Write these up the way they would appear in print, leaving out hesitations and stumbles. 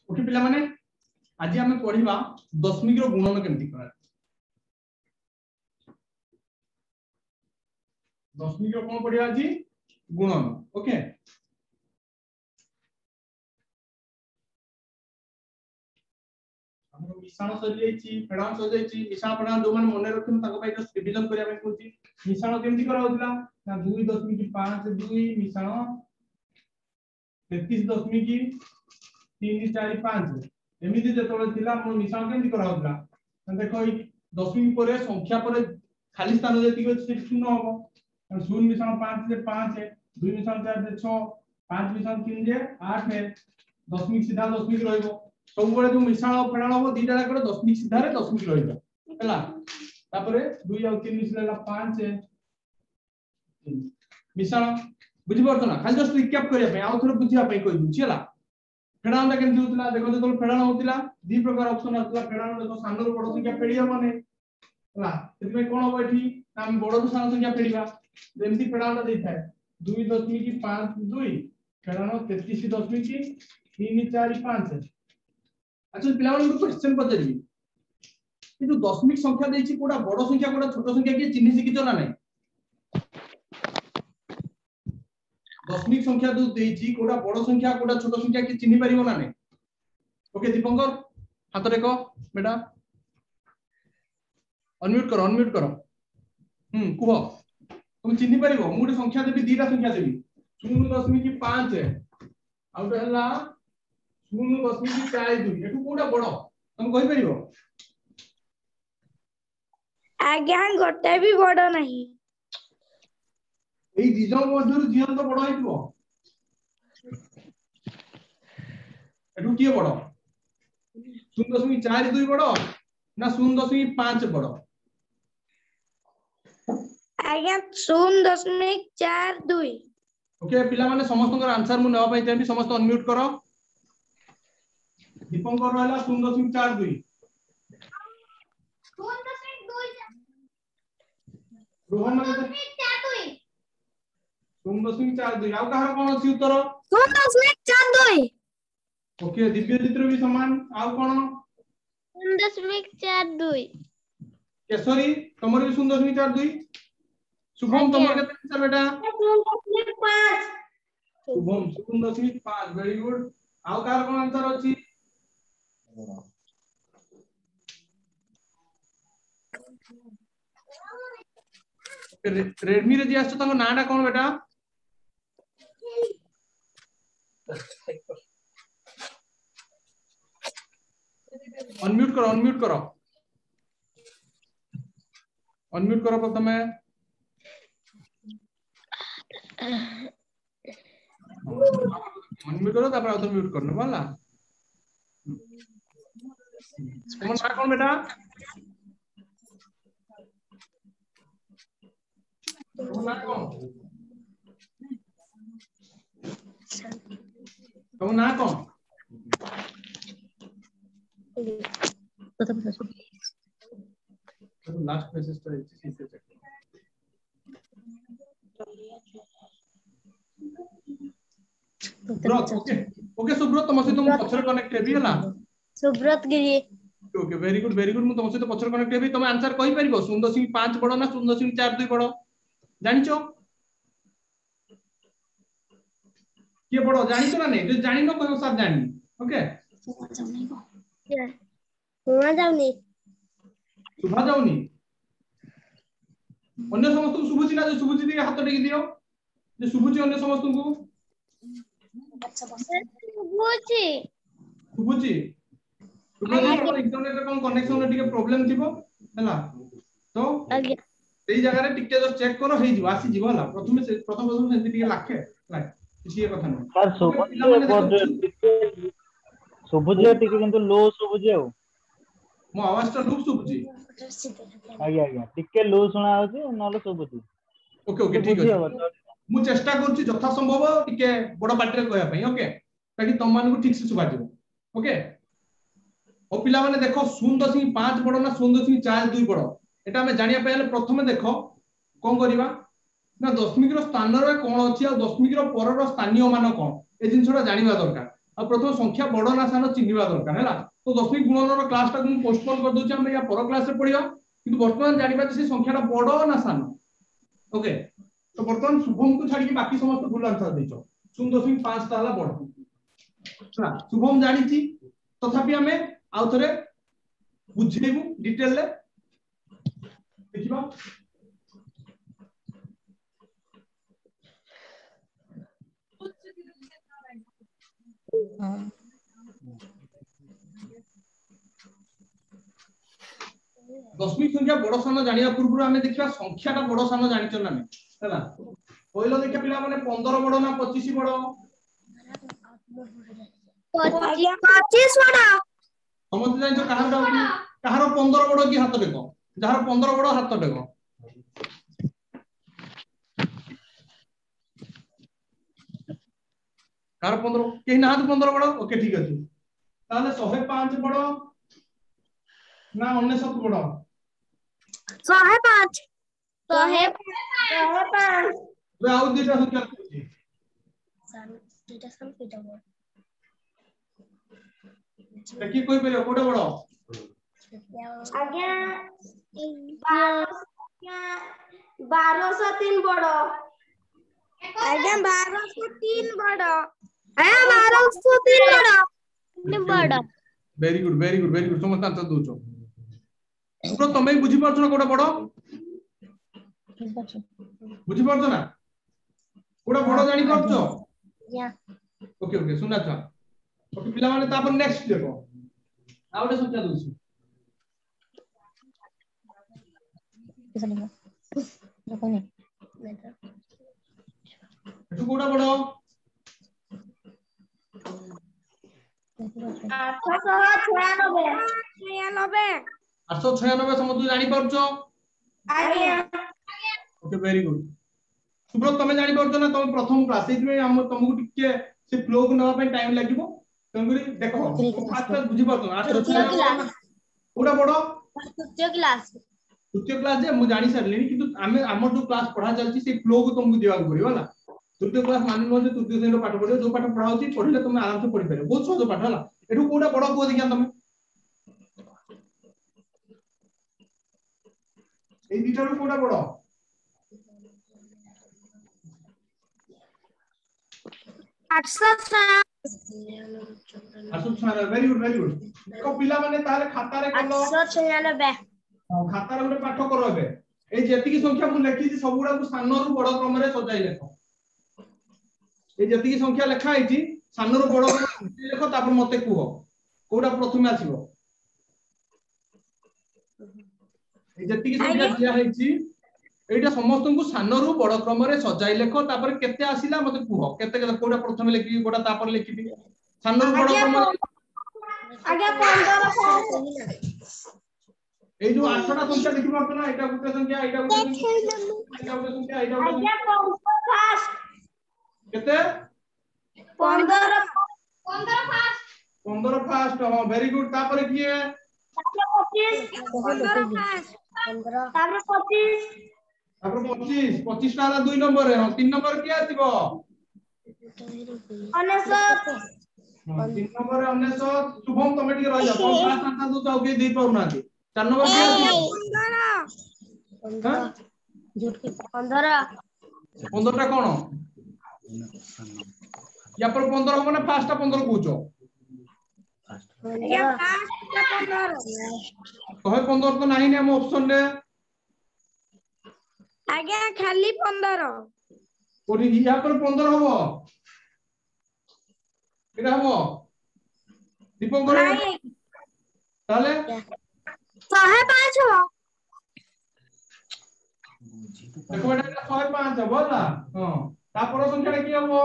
Okay पिला माने आज आम पढ़ा दशमिक गुणन केमती करा दशमिक कौन पढ़ा आज गुणन ओके मिश्रण सजी फेड़ाण सजी मिश्रण फेड़ाण जो मन रखते रिविजन करने मिश्रण केमती करा 2.5 मिश्रण 33.345 एमती जो मिश्रण केमती करा देख दशमिक पर संख्या पर खाली स्थान जी शून्य हम 0 मिश्रण 5 से 5 2 मिश्रण 4 से 6 5 मिश्रण 3 से 8 दशमिक सीधा दशमिक रहिबो सब बळे जो मिश्रण फेड़ाण हो दीटा जाकर दशमिक सीधा रे दशमिक रहिबो हैला तापरे 2 और 3 मिश्रण 5 मिश्रण बुझि परतो ना खाली जस्ट रिकैप करिया पे आउ थोड़ा बुझिया पे कहि दुछि हैला फेड़ाणटा केमति होतला देखो जो फेड़ाण होतला दी प्रकार ऑप्शन आतला फेड़ाण देखो सानरो बड़ संख्या फेड़िया माने हैला एतमे कोन हो एठी हम बड़ रो सान संख्या फेड़िबा जेमति फेड़ाणटा देइ थाए 2.52 फेड़ाण 33.345 अच्छा पिला माने क्वेश्चन पचरी कि जो दशमिक संख्या देछि कोडा बड़ संख्या कोडा छोट संख्या के चिन्ह सिकितो ना नै दशमिक संख्या जो देछि कोडा बड़ संख्या कोडा छोट संख्या के चिन्ह परिबो ना नै ओके दीपंकर हाथ देखो बेटा अनम्यूट करो कुह तुम चिन्ह परिबो मु गोटे संख्या देबी दीटा संख्या देबी 0.5 आउट हला 0.42 एठू कोडा बड़ तुम कहि परिबो आज्ञा गोटे भी बड़ नहीं एई दिजन मध्यरु जियन तो बड़ होइबो एठू किए बड़ 0.42 बड़ ना 0.5 बड़ आज्ञा 0.42 ओके पिला माने समस्त आंसर मु नेवा पई चाहि समस्त अनम्यूट करो दीपंकर रहला 0.42 रोहन माने 0.42 आउ कहार कोन अछि उत्तर 0.42 ओके दिव्य चित्र भी समान आउ कोन 0.42 केसरी तमर भी 0.42 शुभम तमर केते आंसर बेटा 0.5 शुभम 0.5 वेरी गुड आउ कहार कोन आंसर अछि रेडमी रे जे आछो तंग नाडा कोन बेटा अनम्यूट करो प्रथमे अनम्यूट करो तापर आउट म्यूट करनो वाला तुम ना कोन बेटा तुम ना कोन लास्ट मेसेज तो इसी से चेक सुब्रत ओके सुब्रत तुम से तुम पछर कनेक्ट हेबी हला Subrat Giri okay very good मु तुम से पछर कनेक्ट हेबी तुम आंसर कहि परिबो 0.5 बड़ ना 0.42 बड़ जानिचो के बड़ जानिचो ना नै जे जानि न कहबो सब जानि ओके सुभा जाउनी अन्य समस्त को सुबुची ना जे सुबुची दिए हाथ टेकी दियो जे सुबुची अन्य समस्त को सुबुची इंटरनेट रे कोन कनेक्शन रे टिके प्रॉब्लम थिबो हला तो एई जगह रे टिके जस्ट चेक करो हेइ जीवा आसी जीवा हला प्रथम सेंति टिके लाखे लाइक किसी कथा नै सर सुबुजी टिके किंतु लो सुबुजी आउ मो आवाज ता लूप सुबुची आज्ञा टिके लो सुना होची नले सुबुजी ओके ठीक है मु चेष्टा करछि जथा संभव टिके बड़ बाटरे कहया पई ओके ताकि तुम मान को ठीक से सुबा दियो ओके ओ पिला माने देखो 0.5 बड़ ना 0.42 बड़ एटा हमें जानिया पयले प्रथमे देखो कोन करिवा ना दशमिक रो स्थान रे कोन अछि आ दशमिक रो पर रो स्थानीय मान कोन ए जिंसटा जानिबा दरकार आ प्रथम संख्या बड़ ना सान चिन्हवा दरकार हैला। तो दशमिक गुणन क्लास टा को पोस्टपोन कर दोची हम या पर क्लास रे पढिया किंतु वर्तमान जानिबा जे संख्याटा बड़ ना सान। ओके तो वर्तमान शुभम को छाड़ी बाकी समस्त भूल आंसर देचो 0.5 ता हला बड़ ना शुभम जानिची तथापि हमें आउ थरे बुझेबु डिटेल ले देखिबा। दशमिक संख्या बड़ सान जानिया पूर्व हमें देखिबा संख्याटा बड़ सान जानिचो ना हैला। पहिलो देखिया पिला माने 15 बड़ ना 25 बड़ 25 बड़ा समझ जानिचो कहार 15 बड़ की हाथ देखो जहार 15 बड़ हाथ देखो कार 15 केही ना 15 बड़। ओके ठीक अछि ताले 105 बड़ ना 99 बड़ 105 वे आउ दिटा संख्या अछि देखि कोई पेले कोडे बड़ आज्ञा 1203 बड़ आज्ञा 1203 बड़ आया 1203 बड़ वेरी गुड समस्त आंसर दोचो तो तमे बुझी परछो ना कोडा बड़ बुझी परछो ना कोडा बड़ जानि परछो ओके सुना था ओके पिला माने तापर नेक्स्ट देखो आउटे संख्या दोची एठु कोडा बड़ 896 समस्त जानि परछो आज्ञा ओके वेरी गुड सुब्रत तमे जानि परछो ना तमे प्रथम क्लास एथमे हम तुमको टिके से फ्लो को नवा पे टाइम लागिवो तंगरी देखो फास्ट बुझी परछो 896 कोडा बड़ तृतीय क्लास जे मु जानि सरलेनी किंतु आमे हमर जो क्लास पढ़ा चलची से फ्लो को तुमको दिवा पड़ियो होला। तृतीय क्लास माने न जे तृतीय श्रेणी पाठ पढ़ियो जो पाठ पढ़ा होची पढ़िले तुम आराम से पढ़ि पारे बहुत सहज पाठ होला। एठु कोडा बड़ को देखिया तमे ए दिटारो कोडा बड़ 896 वेरी गुड देखो पिला माने ताले खाता रे कलो 896 खाता रे गोटे पाठ करो एबे ए जेति की संख्या मु लेखि छी सबुडा को सान रु बड़ क्रम रे सजाई लेखो ए जेति की संख्या लेखा आइची सान रु बड़ क्रम रे लेखो तापर मते कुहो कोडा प्रथमे आसीबो ए जेति की संख्या दिया आइची एटा समस्त को सान रु बड़ क्रम रे सजाई लेखो तापर केते आसीला मते कुहो केते केते कोडा प्रथमे लेखि कोडा तापर लेखिबी सान रु बड़ क्रम आज्ञा 15 ए जो 8टा संख्या देखि परतो ना एटा गुटे संख्या एटा गुटे संख्या एटा गुटे आज्ञा 15 फास्ट केते 15 फास्ट हां वेरी गुड तापर किए 25 तापर 25 25 टा हला 2 नंबर है हां 3 नंबर किए आसीबो 99 हां 3 नंबर है 99 शुभम तमे टिके रह जा 5 आंसर दो चाउ के दे पाउ ना 4 नंबर किए आसीबो 15 टा कोन या पर 15 हो ना 5 टा 15 कहूचो आज्ञा 5 टा 15 कहे 15 तो नाही ने हम ऑप्शन रे आज्ञा खाली 15 कोठी या पर 15 होबो केटा होबो दीपंकर ताले 105 हो देखो एटा 105 हो बोला हां तापर संख्या की होबो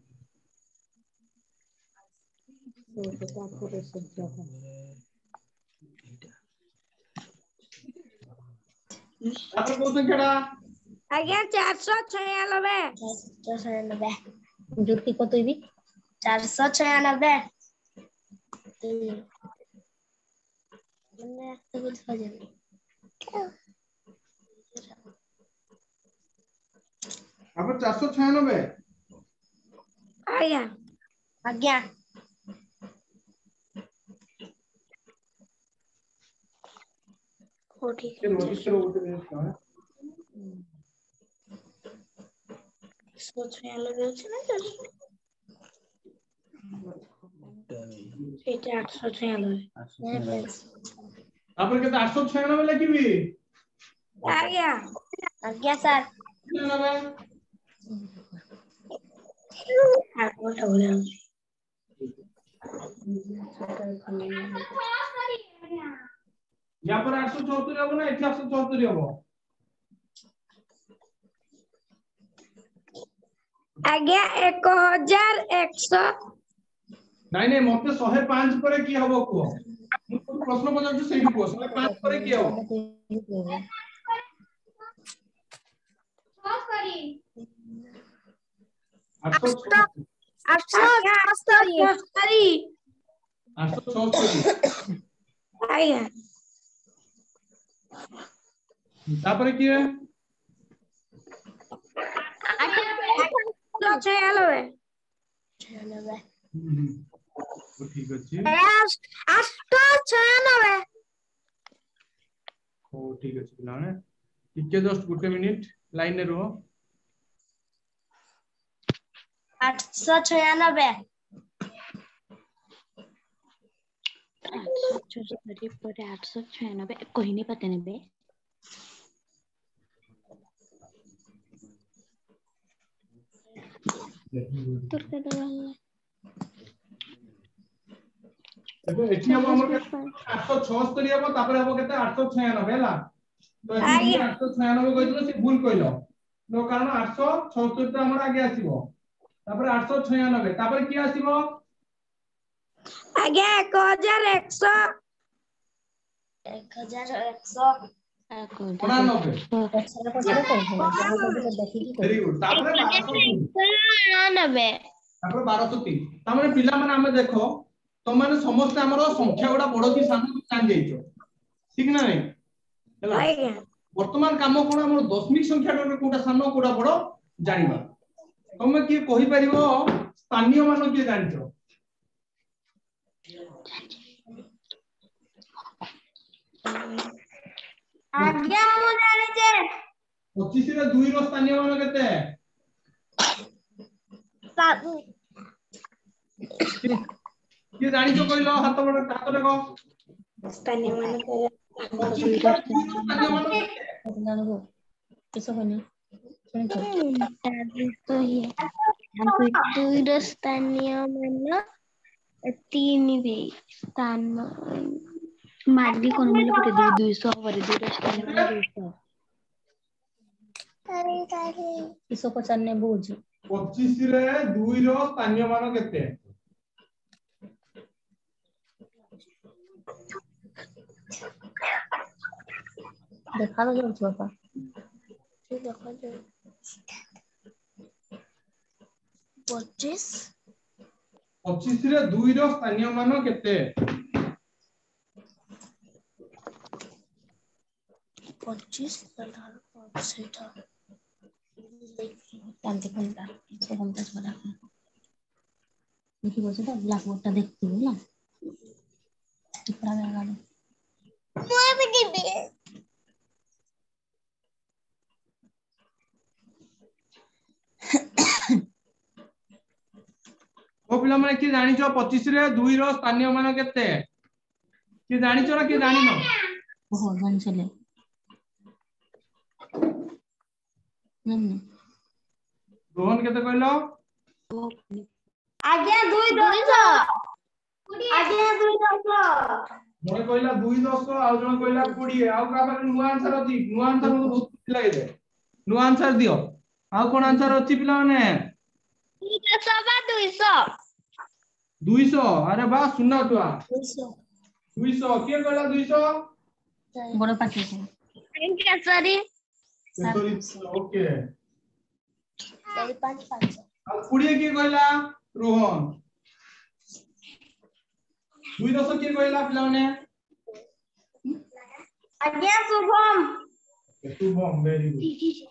तापर को संख्याटा आज्ञा 496 जोर के कत भी 496 अब 496 आज्ञा आज्ञा हो ठीक के है रजिस्टर होते हैं ना 196 ଅଛି ନା ସେଇଟା 896 तापर के 896 लिखिबी आज्ञा आज्ञा सर 96 या पर 874 हबो ना 174 हबो आज्ञा 1100 नहीं नहीं मते 105 परे की हबो को मु प्रश्न पचाछु सेही को 105 परे की हबो आज्ञा तापर की है 896 ठीक अछि 896 ओ ठीक अछि पिलाने टिके जस्ट गुटे मिनिट लाइन रे रहो 896 874 ପରେ 896 କହିନି ପାତେ ନେବେ तुरके दवाला देखो एठी हम हमर 876 हबो तापर हबो केते 896 हैला तो एठी 896 कहितलो से भूल कहिलो नो कारण 876 ता हमर आगे आसीबो तापर 896 तापर की आसीबो आज्ञा 1100 99 वेरी गुड तापर 1203 तापर 1203 तामाने पिला माने हमें देखो तो माने समस्त हमरो संख्या गुडा बड़ की सानो जान जाइछो ठीक ना नहीं हैला आज्ञा वर्तमान काम कोन हमर दशमिक संख्या कोटा सानो कोटा बड़ जानिबा तमे की कहि परिबो स्थानीय मान की जानिछो आज्ञा मु जानि जे 25 रे 2 रो स्थानीय मान केते की जानिछो कहिलो हाथ बड़ हाथ देखो स्थानीय मान 25 रे 2 रो स्थानीय मान केते जानबो किसो कहनी सुनिছো तो ये हमको दुईर स्थानीय मान 3 भी स्थान मार्गी कोन मिले पटे 200 करे 2 स्थान में 200 किसो पचारने बुझ 25 रे 2 रो स्थानीय मान केते देखा तो जाउछ बापा देखो जो 25 रे 2 रो स्थानीय मान केते 25 सेटा शांति कोनता से हमता छोड़ा देखि बसे तो ब्लैक बोर्ड ता देखती हो ना टिपरा में गालो मुए भी दीदी ओ पिला माने की जानिछो 25 रे 2 रो स्थानीय मान केते की जानिछो ना की जानिनो ओहो जान चले रोहन केते कहलो आज्ञा 200 आज्ञा 200 मोय कहला 210 आ जण कहला 20 आ का पाखे नुवा आंसर अछि नुवा आंसर मते बहुत खुशी लागे दे नुवा आंसर दियो आ कोन आंसर अछि पिला माने 200 अरे बा सुना तो 200 के कहला 200 बड़ पाटी से केसरी ओके सही 5 आ 20 के कहला रोहन 210 के कहला पिला माने आज्ञा शुभम शुभम वेरी गुड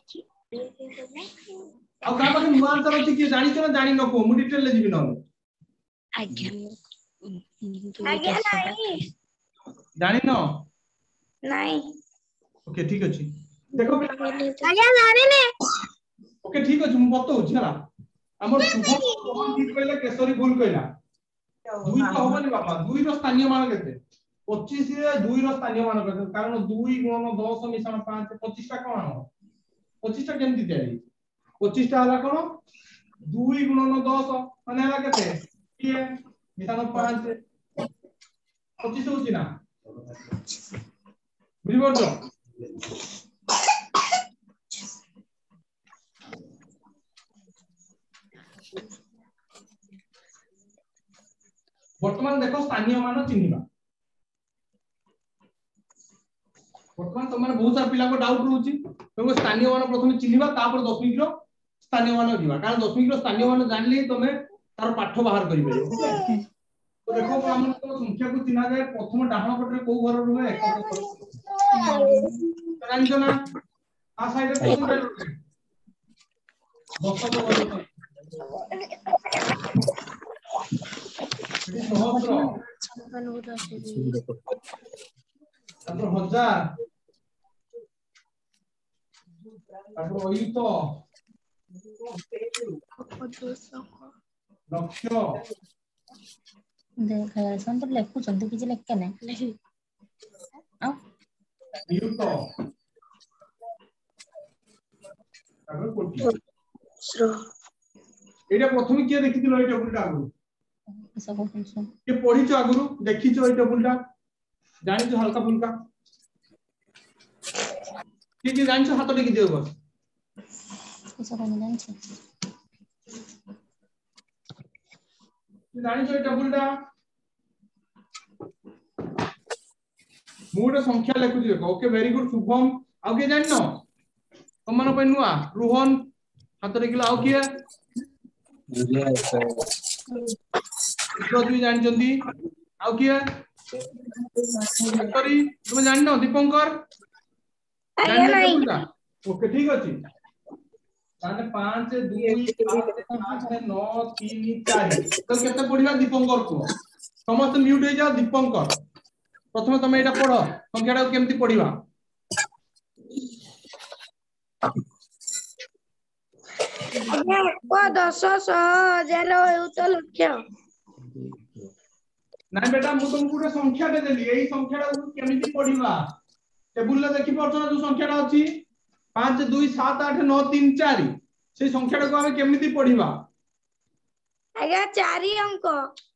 आ का पाखे नुवा आंसर अछि की जानिछो ना जानि नको मु डिटेल ले जिबि न आज्ञा आज्ञा नहीं जानि न नहीं ओके ठीक अछि देखो आज्ञा जानिले ओके ठीक अछि मु बतो छला हमर शुभम रोहन ठीक कहले केसरी भूल कहला 2 तो होबनी बाबा 2 रो स्थानीय मान केते 25 रे 2 रो स्थानीय मान केते कारण 2 गुणन 10 मिश्रण 5 25 टा कोन 25 टा केमति देली 25 टा हला कोन 2 गुणन 10 माने हला केते ये मिश्रण 5 25 होची ना बुझि परछो वर्तमान देखो स्थानीय मान चिन्हिबा वर्तमान तमारे बहुत सारा पिला को डाउट रहउची तो स्थानीय मान प्रथम चिन्हिबा तापर दशमिक रो स्थानीय मान दिबा कारण दशमिक रो स्थानीय मान जानले तमे तार पाठ बाहर करि परिबो ओके तो देखो हमन तो संख्या को चिन्हा जाय प्रथम डाहण पटरे को घर रुहे एकक घर जानजो ना आ साइड रे कोन घर रुहे दशक घर सहस्र तापर हजार तापर अयुत लक्ष देख संत लेखु चंद किछि लेख केने आ नियुक्त तापर कोटि एटा प्रथम के देखिथिलो एटा टेबुलटा आगु सब कुछ के पढिचो आगु देखिचो ए टेबुलटा जानिचो हल्का फुल्का के जानिचो हाथ टेकी दियो बस सब कोन जानछि जानिचो ए टेबुलटा मोटे संख्या लेखुची देखो ओके वेरी गुड शुभम आउ के जाननो तमन पे नुआ रोहन हाथ टेकिला आउ के भी जानचंदी आउ के सॉरी तुम जाननो दीपंकर आज्ञा नहीं ओके ठीक अछि ताने 5 2 7 8 9 3 4 तो केते पढिबा दीपंकर को समस्त म्यूट हो जाओ दीपंकर प्रथम तुम एटा पढो संख्याटा केमति पढिबा आज्ञा को 10 1000 होउ तो लक्ष्य ना बेटा मु तुमको गोटे संख्याटे देली एई संख्याटा केमिति पढिबा टेबुल रे देखि परछो ना जो संख्याटा अछि 5 2 7 8 9 3 4 से संख्याटा को हम केमिति पढिबा आज्ञा 4 अंक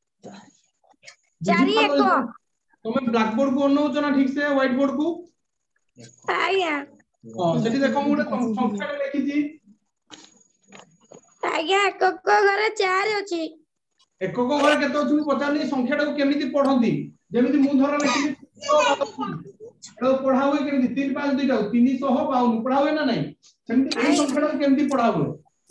4 1 तुम ब्लैक बोर्ड को अनौछ ना ठीक से व्हाइट बोर्ड को आज्ञा हां सेठी देखो मु गोटे संख्याटा लिखिजी आज्ञा एकक घरे 4 अछि एकक घरे केते अछि पचारली संख्याटा को केमिति पढंती जेमिति मु धर लिखिली एडो पढावे केमिति 3 5 2 352 पढावे ना नहीं सेमिति एई संख्याटा को केमिति पढावे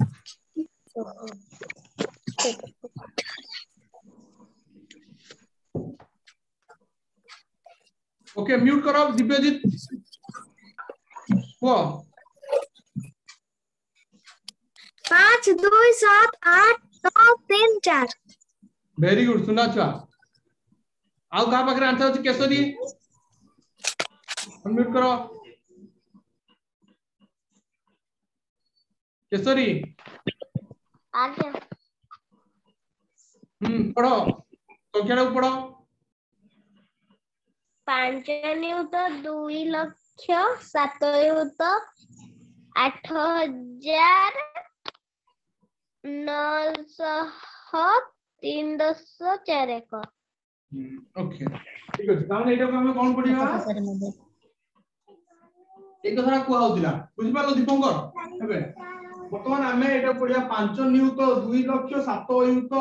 ओके म्यूट करो दिव्यजीत वो 5 2 7 8 9 3 4 वेरी गुड सुना छुआ आउ का पाखरे आंसर अछि केसरी म्यूट करो केसरी आज्ञा पढ़ो संख्याटा को पढ़ो 5 नियुत 2 लक्ष 7 नियुत 8000 903.41 ओके ठीक अछि ताने एटा को हम कोन पढिबा एक कथा को आउतिला बुझि पालो दीपंकर हेबे वर्तमान हमें एटा पढिया 5 नियुत 2 लक्ष 7 नियुत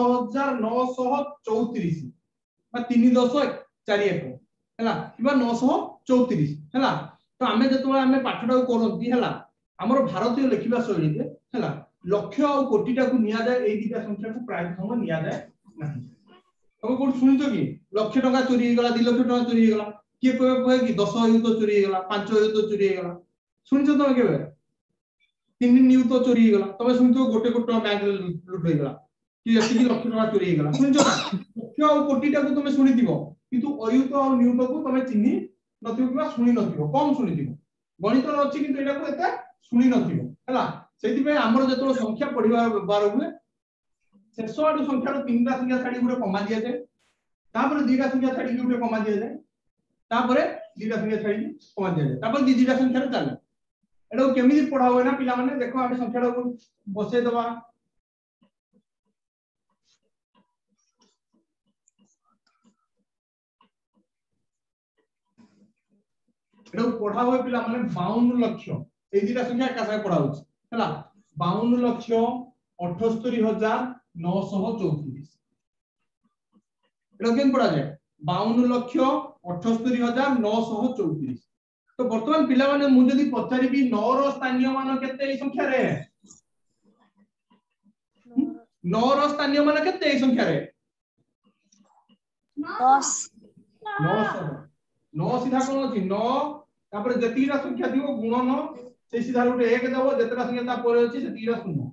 8934 बा 3.41 हला किबा 934 हला तो हमें जतो हमें पाठटा को करंती हला हमर भारतीय लिखिबा शैली रे हला लक्ष्य और कोटिटा को निया जाय ए दिटा संख्या को प्राय समय निया जाय नहीं तुम कोन सुनितो कि लक्ष टका चोरी गला 2 लक्ष टका चोरी गला के कोए कि 10 युत चोरी गला 5 युत चोरी गला सुनितो तुम केबे 3 युत चोरी गला तुम सुनितो गोटे कोट बैंक लूट हो गला कि एति लक्ष टका चोरी गला सुनितो ना लक्ष्य और कोटिटा को तुम सुनिदिबो किंतु अयुत और नियुत को तुम चिन्ही नथिबो किबा सुनि नथिबो कम सुनिदिबो गणित अछि किंतु एटा को एते सुनी नथिबो हला सेति पे हमर जतो संख्या पढिबा व्यवहार हुए शेष आडू संख्या रो तीनटा संख्या छाडी गुटे कमा दिया जाय तापर दीटा संख्या छाडी गुटे कमा दिया जाय तापर दीटा संख्या छाडी कमा दिया जाय तापर दीटा संख्या रे चाले एटा केमिति पढा होय ना पिला माने देखो आमे संख्या रो बसे दबा एटा पढा होय पिला माने 52 लाख ए दीटा संख्या का साथे पढा होछ हला 52 लाख 78934 एटा केन पढा जाय 52 लाख 78934 तो वर्तमान पिला माने मु जदी पचारि भी 9 रो स्थानीय मान केते ए संख्या रे 9 रो स्थानीय मान केते ए संख्या रे 10 9 सीधा कोन अछि 9 तापर जतिरा संख्या दियो गुणन से सीधा गुटे 1 देबो जतरा संख्या ता परे अछि से तीरा शून्य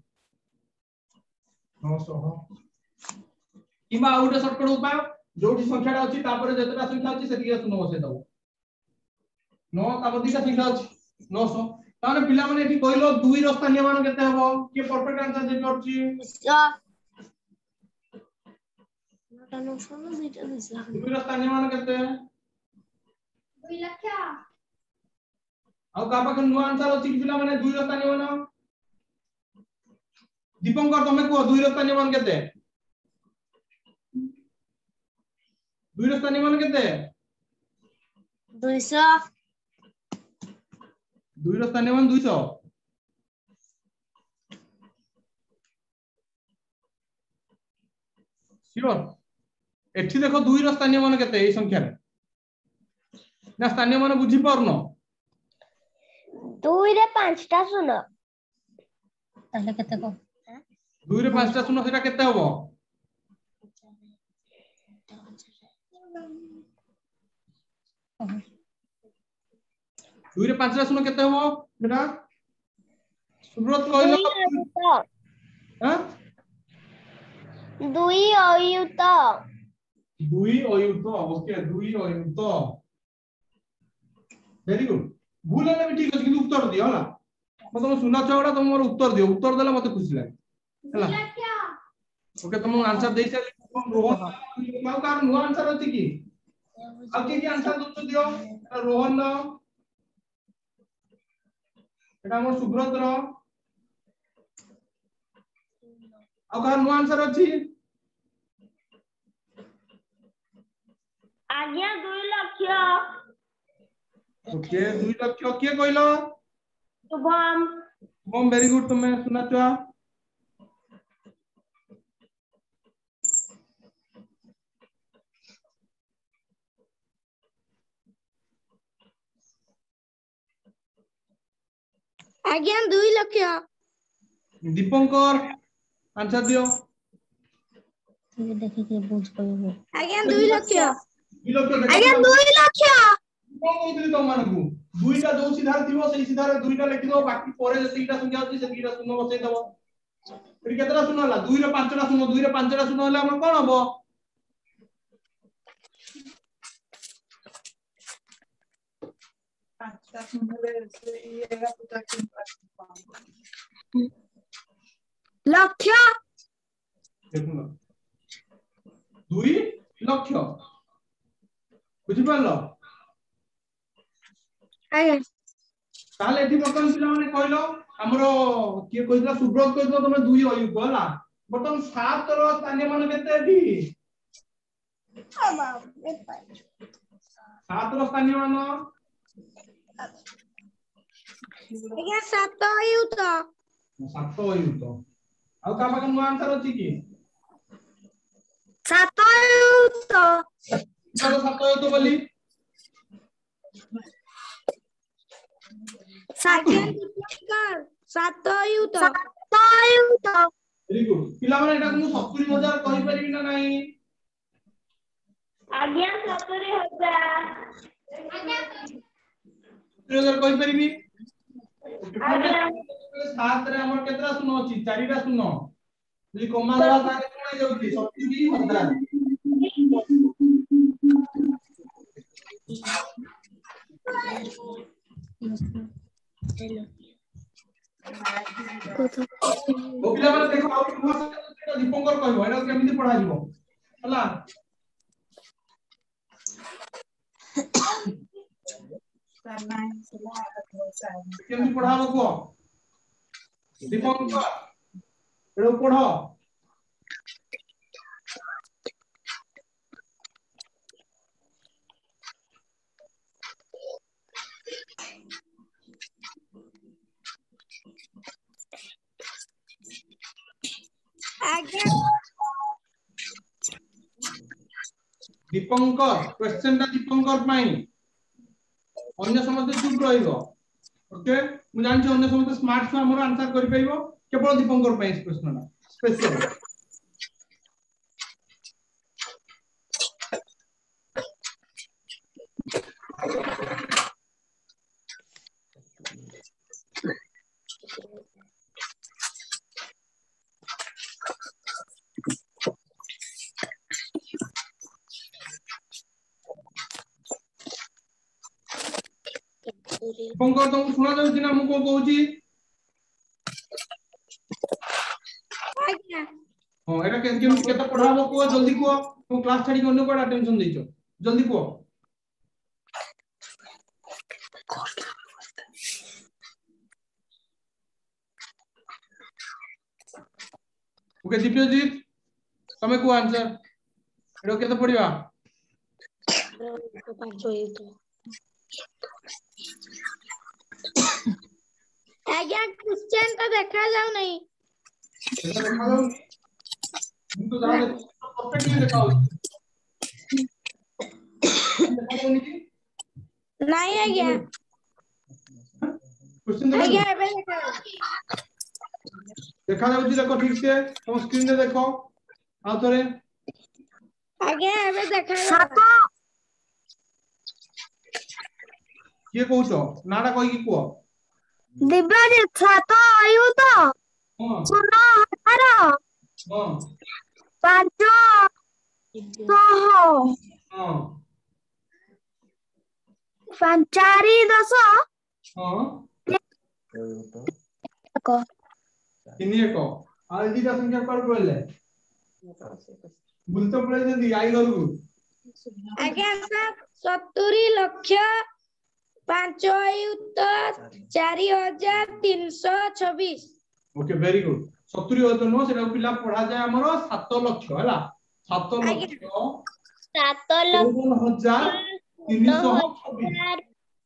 900 किबा आउटे शॉर्टकट उपाय जोठी संख्याटा अछि तापर जतरा संख्या अछि से तीरा शून्य बसे दबो 9 तापर दिटा संख्या अछि 900 ताने पिला माने एठी कहलो 2 रो स्थानीय मान केते हबो के परफेक्ट आंसर जे करछि 2 रो स्थानीय मान केते 2 लाख आ का पाखन नुआ आंसर अछि पिला माने 2 रो स्थानीय मान दीपंकर तमे को 2 रो स्थानीय मान केते 2 रो स्थानीय मान केते 200 2 रो स्थानीय मान 200 श्योर एठी देखो 2 रो स्थानीय मान केते ए संख्या रे ना स्थानीय मान बुझी परनो 2 रे 5टा शून्य ताले केते को 2 रे 5टा शून्य सेटा केते हबो 2 रे 5टा शून्य केते हबो बेटा सुब्रत कहलो हां 2 अयुत 2 अयुत ओके 2 अयुत वेरी गुड भूल है भी ठीक है किंतु उत्तर दियो हला म तुम सुना छौडा तुम मोर उत्तर दियो उत्तर देला मते खुशी लागे हला ओके तुम आंसर देई से रोहन माउ कार नो आंसर अछि की अब के आंसर दो दियो रोहन न एटा मोर सुब्रत रो अब कार नो आंसर अछि आज्ञा 2 लाख ओके 2 लाख के कहलो शुभम शुभम वेरी गुड तुम सुना छो आज्ञा 2 लाख दीपंकर आंसर दियो ये देखि के बुझ कहबो आज्ञा 2 लाख 2 लाख आज्ञा 2 लाख कोन कहतली तुम मानकू दुईटा जो सीधा थिबो सेही सीधा रे दुईटा लिखि दो बाकी परे जतिटा संख्या अछि से तीटा शून्य बसै दबो एठी केतरा शून्य होला 2 रे 5टा शून्य 2 रे 5टा शून्य होला हमर कोन हबो 5टा शून्य रे से एगा पुटा के लक्ष देखुन 2 लक्ष बुझि पालो आज्ञा ताले एठी बर्तन पिला माने कहलो हमरो के कहिला सुब्रत कहिलो तमे 2 अयुत होला बर्तन 7 रो स्थानीय मान केते एठी 7 रो स्थानीय मान आज्ञा 7 अयुत 7 अयुत आ का पाखन नो आंसर अछि की 7 अयुत चलो 7 अयुत बोली 7 अयुत वेरी गुड पिला माने एटा को 70000 कहि परिबि ना नाही आज्ञा 70000 70000 कहि परिबि आज्ञा 7 रे हमर केतरा शून्य अछि 4टा शून्य যদি কমা দেওয়া থাকে কোন যাଉଛି 70000 केमिति पढ़ा जीवो हला केमिति पढ़ाबो को दीपंकर एडो पढ़ो आज्ञा दीपंकर क्वेश्चन टा दीपंकर पाई अन्य समस्त चुप रहिबो ओके मु जानि अन्य समस्त स्मार्ट छुआ हमर आंसर करि पाइबो केवल दीपंकर पाई प्रश्न ना स्पेशल दीपंकर तुम सुना जाउछि ना मु को कहूछि आज्ञा हां एटा केते पढ़ाबो को जल्दी को तुम क्लास छाडी अन्य कोडा टेंशन दैछो जल्दी को ओके दिव्यजीत तमे को आंसर एडो केते पढ़िबा आज्ञा क्वेश्चन तो देखा जाऊ नहीं एटा देखा जाउ मु तो जाने परफेक्टली देखाउ देखा जाउनी कि नहीं आज्ञा क्वेश्चन आज्ञा देखा एबे देखा जाउछि देखो ठीक से तुम स्क्रीन रे देखो आ थोरे आज्ञा एबे देखा ये कहउछो नाडा कहि कि को दिव्यजीत छातो आयु तो हां 16 हां 500 हां 410 हां को किनी एको आ दीटा संख्या पर बोलले बुलतो पड़े जदी आई गरु आज्ञा सब 70 लक्ष 5,4326 ओके वेरी गुड 70 होतो नो सेटा पिला पढ़ा जाय हमरो 7 लक्ष हला 7 लक्ष 7,5326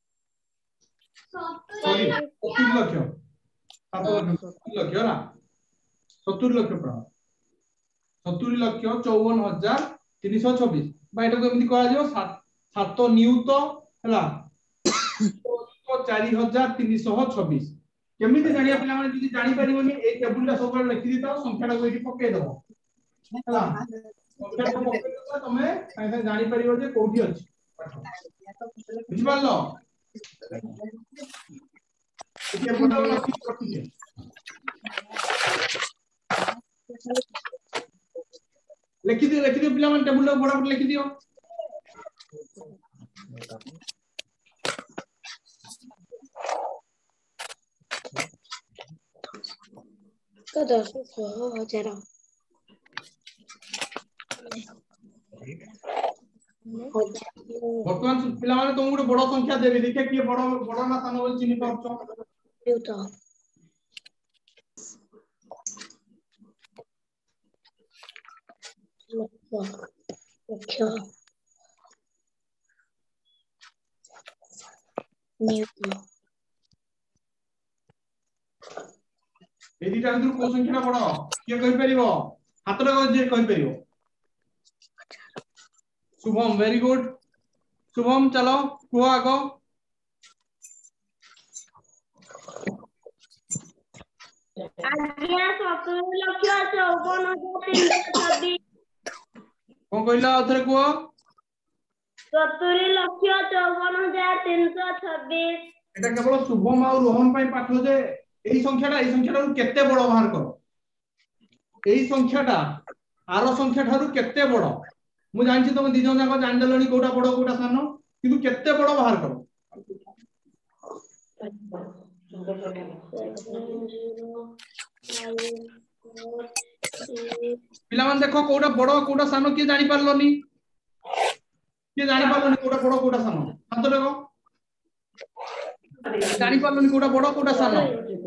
सॉरी 70 लक्ष 7 लक्ष हला 70 लक्ष पढ़ा 70 लक्ष 54,326 बाइटा को एमति करा जो 7 नियुत हला 4,326 केमिति जानिया पिला माने जदी जानि परिबोनी ए टेबुलटा सब लिखि दिता संख्याटा को एठी पके दबो हला संख्याटा को पके दबो तमे साथे जानि परिबो जे कोठी अछि बुझि पालो एके पटा रखि दे लिखि दियो पिला माने टेबुल बड़ा बड़ा लिखि दियो तो 10,000 वर्तमान पिला माने तुम गुटे बड़ संख्या देबी देखै कि बड़ बड़ ना सानो बोल चिनि परछो तो लक्ष नियुक्त ए दिटा अंदर को संख्या बड़ के कहि परिबो हातरा जे कहि परिबो शुभम वेरी गुड शुभम चलो को आगो आज्ञा 70,54,326 कोन कहला अथरे को 70,54,326 एटा केवल शुभम और रोहन पई पाठ जे एई संख्याटा केते बड़ बाहर करो एई संख्याटा आरो संख्या थारु केते बड़ मु जानछि तुम दी जन जाको जान देलनी कोटा बड़ कोटा सानो किंतु केते बड़ बाहर करो पिला मन देखो कोडा बड़ कोडा सानो के जानि पारलोनी के जानि पारलोनी कोडा बड़ कोडा सानो हाथ देखो जानि पारलोनी कोडा बड़ कोडा सानो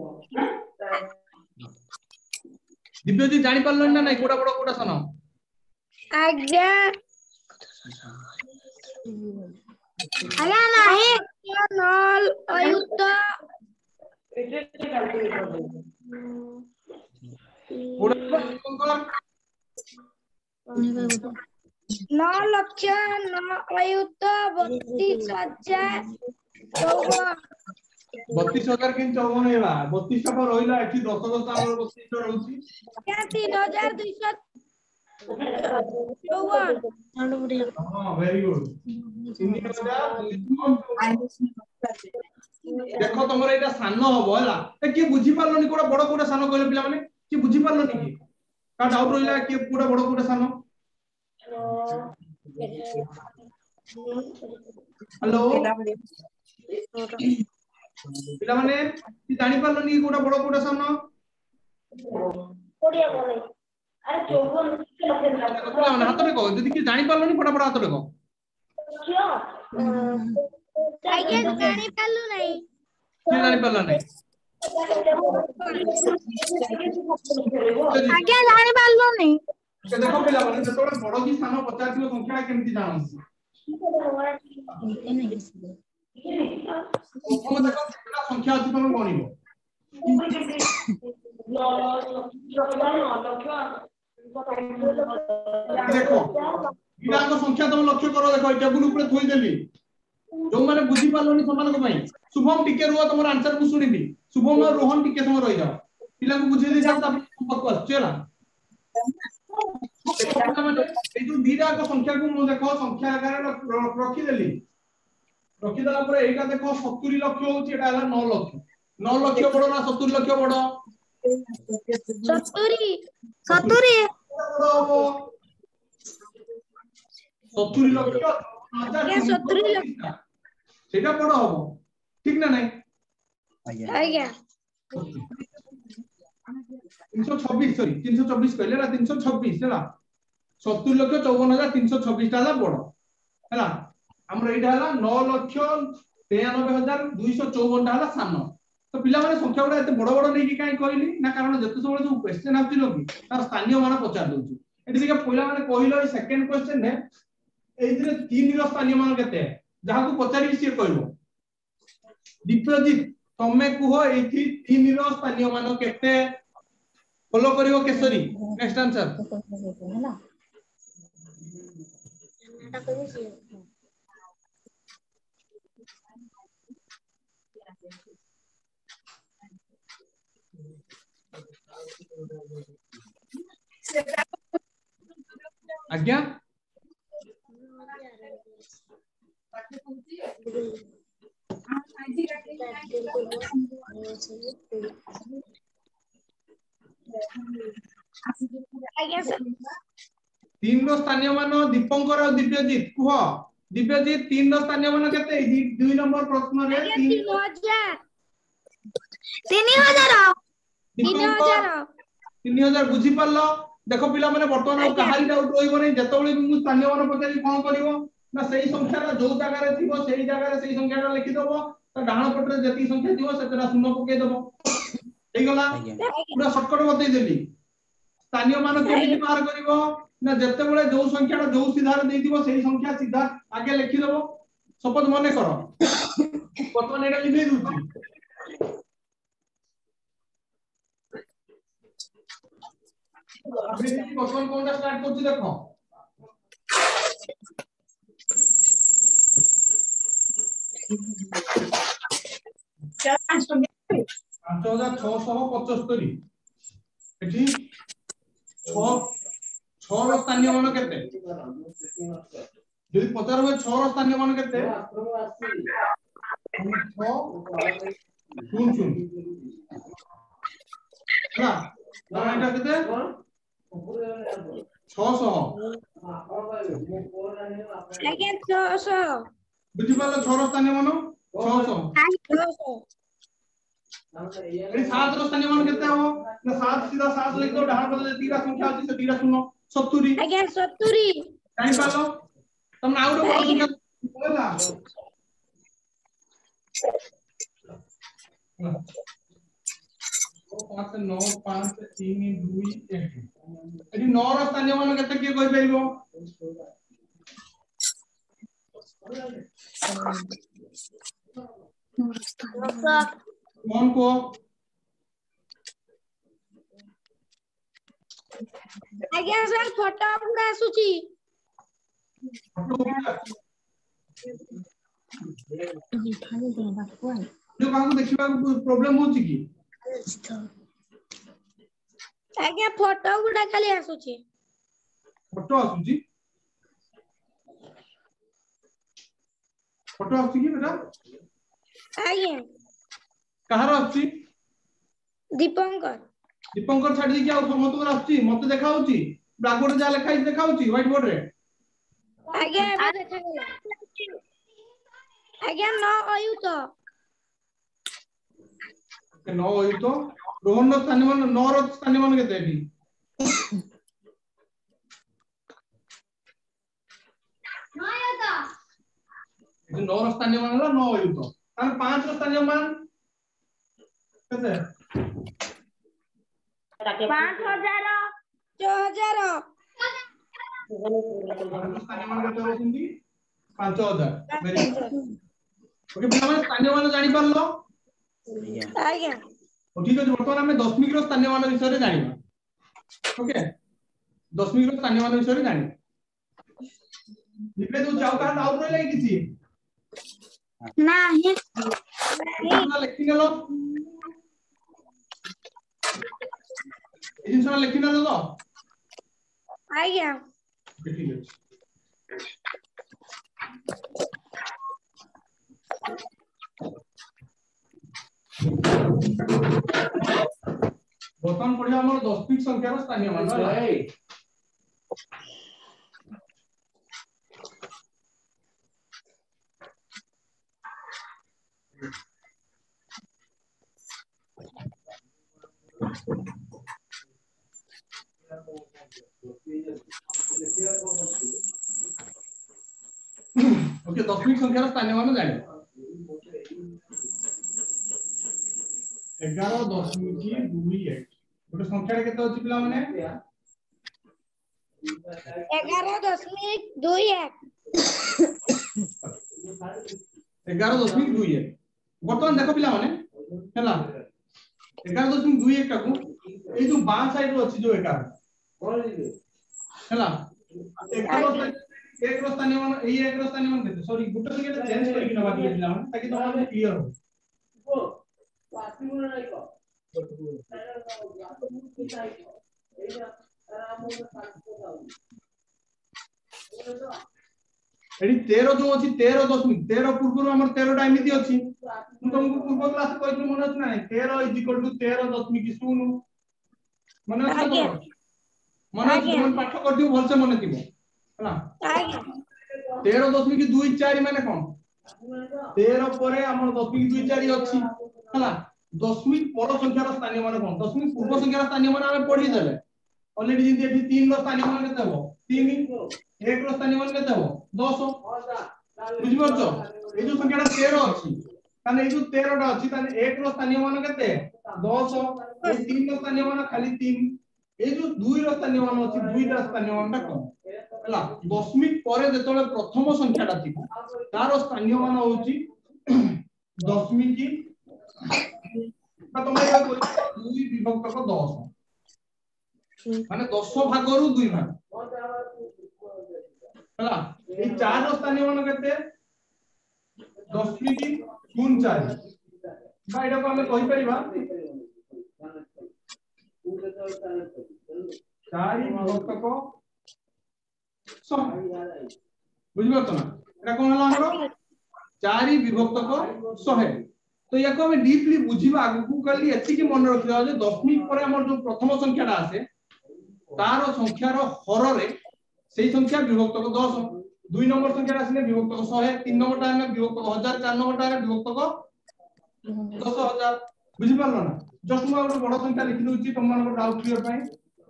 दिव्यजी जानि पारलोनी ना नहीं कोडा बड़ कोडा सानो आज्ञा आज्ञा नहीं नल अयुक्त कोडा 9,09,52,54 32,000 के 54 हेबा 32 पर रहिला एठी 10 ଆମର 32 रहउची 3,254 हां वेरी गुड 3,254 देखो तमरे एटा सानो हबो हला ए के बुझी पारलोनी कोडा बड़ कोडा सानो कहले पिला माने के बुझी पारलोनी की का डाउट रहिला के कोडा बड़ कोडा सानो हेलो पिला माने की जानि पारलोनी कोडा बड़ कोडा सानो कोडिया बोले अरे 54 पिला माने हाथ देखो जदी की जानि पारलोनी फटाफट हाथ देखो क्यों आज्ञा जानि पालु नहीं के जानि पारला नहीं आज्ञा जानि पालु नहीं के देखो पिला माने जतोरे बड़ की सानो 50 किलो संख्या केमति जानसी हम देखो केतना संख्या अछि तमे गणिबो देखो इराको संख्या तुम लक्ष्य करो देखो टेबल ऊपर थोई देली जो माने बुझी पालोनी समान को भाई शुभम टिके रुआ तुम आंसर को सुनिबी शुभम और रोहन टिके तुम रहि जाओ पिला को बुझे दे जाता संपर्क चला देखो माने ए जो दीरा को संख्या को मु देखो संख्या आकार रखी देली रखी दला पर एटा देखो 70 लक्ष होची एटा हला 9 लक्ष 9 लक्ष बडो ना 70 लक्ष बडो 70 लक्ष क्या 70 लक्ष सेटा बडो हबो ठीक ना नहीं आज्ञा 326 सॉरी 324 कहले ना 326 हला 70 लक्ष 54326 ता बडो हला हमर एटा हला 9,93,254 ता हला सानो तो पिला माने संख्या गुडा एते बड़ बड़ नै कि काई कहली ना कारण जते सब जो क्वेश्चन आथिलो कि तार स्थानीय मान पचार दोछु एति के पहिला माने कहिलो सेकंड क्वेश्चन ने एइथिरे 3 रो स्थानीय मान केते जहा को पचारि से कहलो दिव्यजीत तमे कुहो एथि 3 रो स्थानीय मान केते फॉलो करिवो केसरी नेक्स्ट आंसर आज्ञा आज्ञा सर 3 रो स्थानीय मान दीपंकर और दिव्यजीत कुहो दिव्यजीत 3 रो स्थानीय मान केते 2 नंबर प्रश्न रे 3000 बुझी पारलो देखो पिला माने वर्तमान कहारी डाउट रोइबो नै जतबेले मु स्थानीय मान पचारि कोन करिवो ना सही संख्या जो जगह रे थिबो सही जगह रे सही संख्या लिखि दबो त डाहण पटरे जति संख्या थिबो सेतरा शून्य पके दबो हे गला पूरा शॉर्टकट बतै देली स्थानीय मान केमिति बाहर करिवो ना जतबेले जो संख्या जो सीधा रे देथिबो सही संख्या सीधा आगे लिखि दबो सपोज मने करो वर्तमान एटा लिखि दुची अभी क्वेश्चन कोनटा स्टार्ट करछि देखो क्या 5675 एठी 6 रो स्थानीय मान केते যদি 50 में 6 रो स्थानीय मान केते 6 শুন না না এটা কেতে 600 आज्ञा 600 বুঝি পারলো 6 रो स्थानीय मान 600 600 एडी 7 रो स्थानीय मान केते हो ना 7 सीधा 7 लिख दो डाहाण पटे तीरा संख्या अछि से तीरा शून्य 70 आज्ञा 70 जानि पालो तुम आउट बड़ संख्या बोला 5 9 5 3 2 1 एडी 9 रो स्थानीय मान केते के कहि परबो कौन को आज्ञा सर फोटो गुडा आसुची जो काहू देखिबा प्रॉब्लम होची की आज्ञा फोटो गुडा खाली आसुची फोटो आसुची फोटो आसुची की बेटा आज्ञा कहार आसुची दीपंकर दीपंकर छाडी कि आ समस्त को आसुची मते देखाउची ब्लैक बोर्ड जा लिखा है देखाउची व्हाइट बोर्ड रे आज्ञा एबे देखा गेला आज्ञा 9 अयुत 9 होई तो रोहन रो स्थानीय मान 9 रो स्थानीय मान केते एठी 9 रो स्थानीय मान हला 9 होई तो तान 5 रो स्थानीय मान केते 5000 6000 स्थानीय मान केते होसुंदी 5000 वेरी गुड ओके बिना स्थानीय मान जानि पारलो आज्ञा ठीक है वर्तमान हमें दशमिक रो स्थानीय मान विषय रे जानिबा ओके दशमिक रो स्थानीय मान विषय रे जानिबा लिखे दो जाओ का आउट रे लागि किछि नाही इतना लिखि गेलो ए जिनसा लिखि नेलो तो आज्ञा ठीक है वर्तमान पढ़िया हमर दशमिक संख्या रो स्थानीय मान होला 10 संख्यार स्थानीय मान जाने 11.21 गोटे संख्या केते अछि पिला माने 11.21 बर्तमान देखो पिला माने हैला 11.21 टाकू ए जो बां साइड रो अछि जो 11 हैला 1 रो स्थानीय मान ए 1 रो स्थानीय मान केते सॉरी गुटे संख्या चेंज करि नबा दिले पिला माने ताकि तोरा क्लियर हो पाती मुना नाही को एडी 13 जो अछि 13 पूर्व हमर 13 टा एमिति अछि मु तुमको पूर्व क्लास कहि मन अछि ना 13 13.0 मन अछि मन अछि मन पाठ कर दियो भल से मन थिबो हैला 13.24 माने कोन 13 परे हमर 10.24 अछि हैला दशमिक पर संख्यार स्थानीय मान कोन दशमिक पूर्व संख्यार स्थानीय मान हम पढि देले ऑलरेडी जिंती एठी 3 रो स्थानीय मान केते हो 3 1 रो स्थानीय मान केते हो 10 बुझि परछो ए जो संख्याटा 13 अछि ताने ए जो 13 टा अछि ताने 1 रो स्थानीय मान केते 10 ए 3 रो स्थानीय मान खाली 3 ए जो 2 रो स्थानीय मान अछि 2 टा स्थानीय मानटा कोन हैला दशमिक परे जेतले प्रथम संख्याटा थिबो तार स्थानीय मान होउची दशमिक तुम 2 विभक्त को 10 माने 10 भाग रु 2 भाग हैला ए 4 रो स्थानीय मान केते 10 गुण 4 बा एटा को हम कहि परिबा 4 विभक्त को 100 बुझि परतो ना एटा कोन हला हमरो 4 विभक्त को 100 तो याको हम डीपली बुझिबा आगु कली एति कि मन रखिबा जे दशमिक परे हमर जो प्रथम संख्याटा आसे तार संख्यार हर रे सेही संख्या विभक्त को 10 2 नंबर संख्या आसले विभक्त को 100 3 नंबर टाइम में विभक्त को 1000 4 नंबर टाइम में विभक्त को 10000 बुझि पारलो ना जस्ट मैं ଗୋଟେ ବଡ ସଂଖ୍ୟା लिखि दउची तुम मानको डाउट क्लियर पई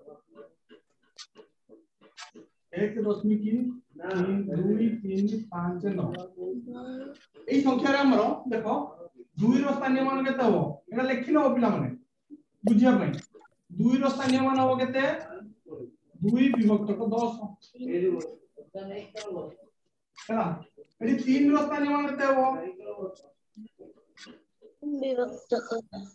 1.32359 এই সংখ্যারে हमरो देखो 2 रो स्थानीय मान केते हो एटा लिखि न पिला माने बुझिया पई 2 रो स्थानीय मान हो केते 2 विभक्त को 10 हैला एडी 3 रो स्थानीय मान केते हो विभक्त को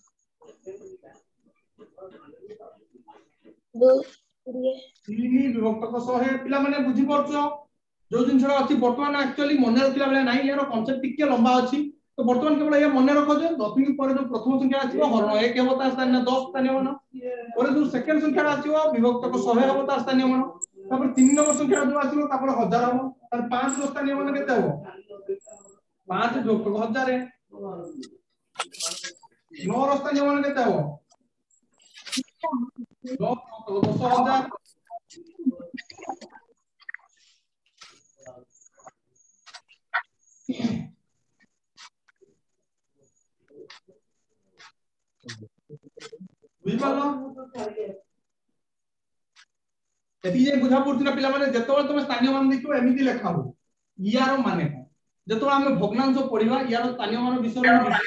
2 3 विभक्त को 100 पिला माने बुझि परछो जो जिनसरा अछि वर्तमान एक्चुअली मन रखिला बेला नाही यार कांसेप्ट टिके लंबा अछि तो वर्तमान केवल ये मन रखो जे दशमी पर जो प्रथम संख्या आछिबो हरण 1 हेबो ता स्थानीय 10 स्थानीय मान और जो सेकंड संख्या आछिबो विभक्त को 100 हेबो ता स्थानीय मान तापर 3 नंबर संख्या जो आछिबो तापर 1000 हेबो तार 5 रो स्थानीय मान केते हेबो 5 विभक्त को 1000 9 रो स्थानीय मान केते हेबो 10,000 बुझिपालो एति जे बुझा पड़थिना पिला माने जतोळ तुम स्थानीय मान देखिबो एमिति लेखा हो यार माने जतोळ हम भग्नांश पढिबा यार स्थानीय मान विषय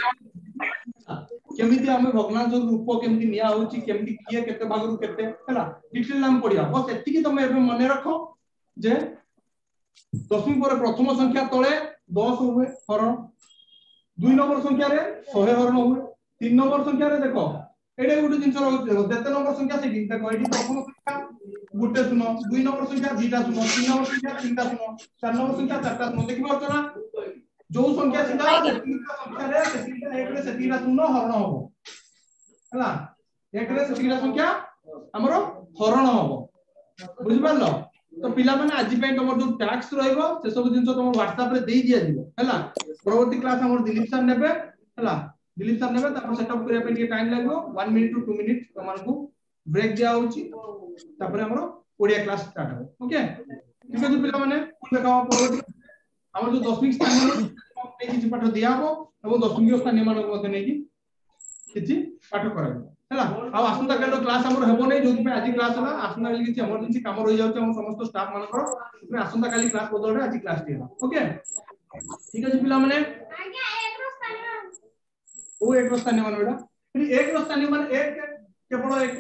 केमिति हम भग्नांश रूप केमिति निया होची केमिति किए केते भागरु केते हैला डिटेल नाम पढिबा बस एतिकी तुम एबे मने रखो जे दशमी पर प्रथम संख्या तळे 10 हुए हरण 2 नंबर संख्या रे 100 हरण हुए 3 नंबर संख्या रे देखो एडे गुटे जिंस रहउछ देखो जेते नंबर संख्या सेठी देखो एडी प्रथम संख्या गुटे शून्य 2 नंबर संख्या दुईटा शून्य 3 नंबर संख्या तीनटा शून्य 4 नंबर संख्या चारटा शून्य देखि परछ ना जो संख्या सीधा तीनटा संख्या रे सेठीटा एक रे सेठीटा शून्य हरण होबो हला एक रे सेठीटा संख्या हमरो हरण होबो बुझि पारलो तो पिला माने आज पे तमर जो टैक्स रहइबो से सब जिंस तमर WhatsApp रे देई दिया दिबो हला परवर्ती क्लास हमर दिलीप सर नेबे हला दिलीप सर नेबे तापर सेटअप करिया पे टाइम लागो 1 मिनिट टू 2 मिनिट तमन को ब्रेक दिया होची तापर हमरो ओडिया क्लास स्टार्ट हो ओके ठीक है पिला माने देखाओ परवर्ती हमर जो 10वीं स्थानीय में किछि पाठ दिया हो एवं 10वीं स्थानीय मान को मते नै कि किछि पाठ कराबो हला आ आसंता काल क्लास हमर हेबो नै जोति पे आज क्लास हला आसंता काल किछि इमरजेंसी काम रहि जाउछ हम समस्त स्टाफ मानकर पे आसंता काल क्लास बदल रे आज क्लास दिया ओके ठीक है पिला माने आज्ञा एक रो स्थानीय ओ एक रो स्थानीय मान बेटा एक रो स्थानीय मान एक केवल एक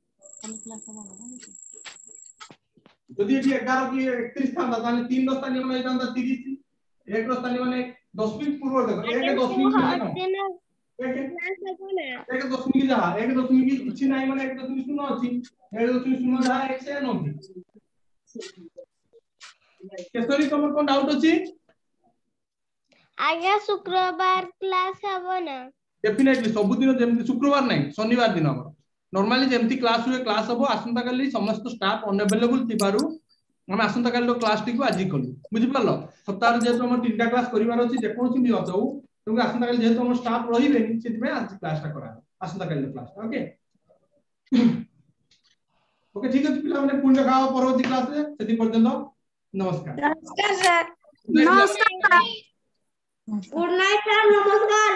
যদি এটি 11 কি 31 থাকতা তাহলে 3 रो स्थानीय मान হইতাंता 30 एक रो स्थानीय मान 10 मिनट पूर्व देखो एक 10 मिनट एक 10 मिनट जहा एक 10 मिनट किछि नाही माने एक 10 मिनट शून्य अछि एक 10 मिनट शून्य जहा एक से नथि केसरी तमर कोन डाउट अछि आज्ञा शुक्रवार क्लास हबो ना डेफिनेटली सब दिन जेमति शुक्रवार नाही शनिवार दिन हमर नॉर्मली जेमति क्लास हुए क्लास हबो आसंता काली समस्त स्टाफ अनअवेलेबल थिबारु हम आसंता काली क्लास टी को आजि कलु बुझि पारलो सप्ताह जे हम तीनटा क्लास करिवार अछि जेकोसी भी होतौ तुम आसंता काली जेहेतु हम स्टाफ रहिबे नि सेति में आज क्लास टा करा आसंता काली क्लास ओके ओके ठीक है पिला माने पुण्य गाओ परवर्ती क्लास रे सेति पर्यंत नमस्कार नमस्कार सर नमस्कार गुड नाइट सर नमस्कार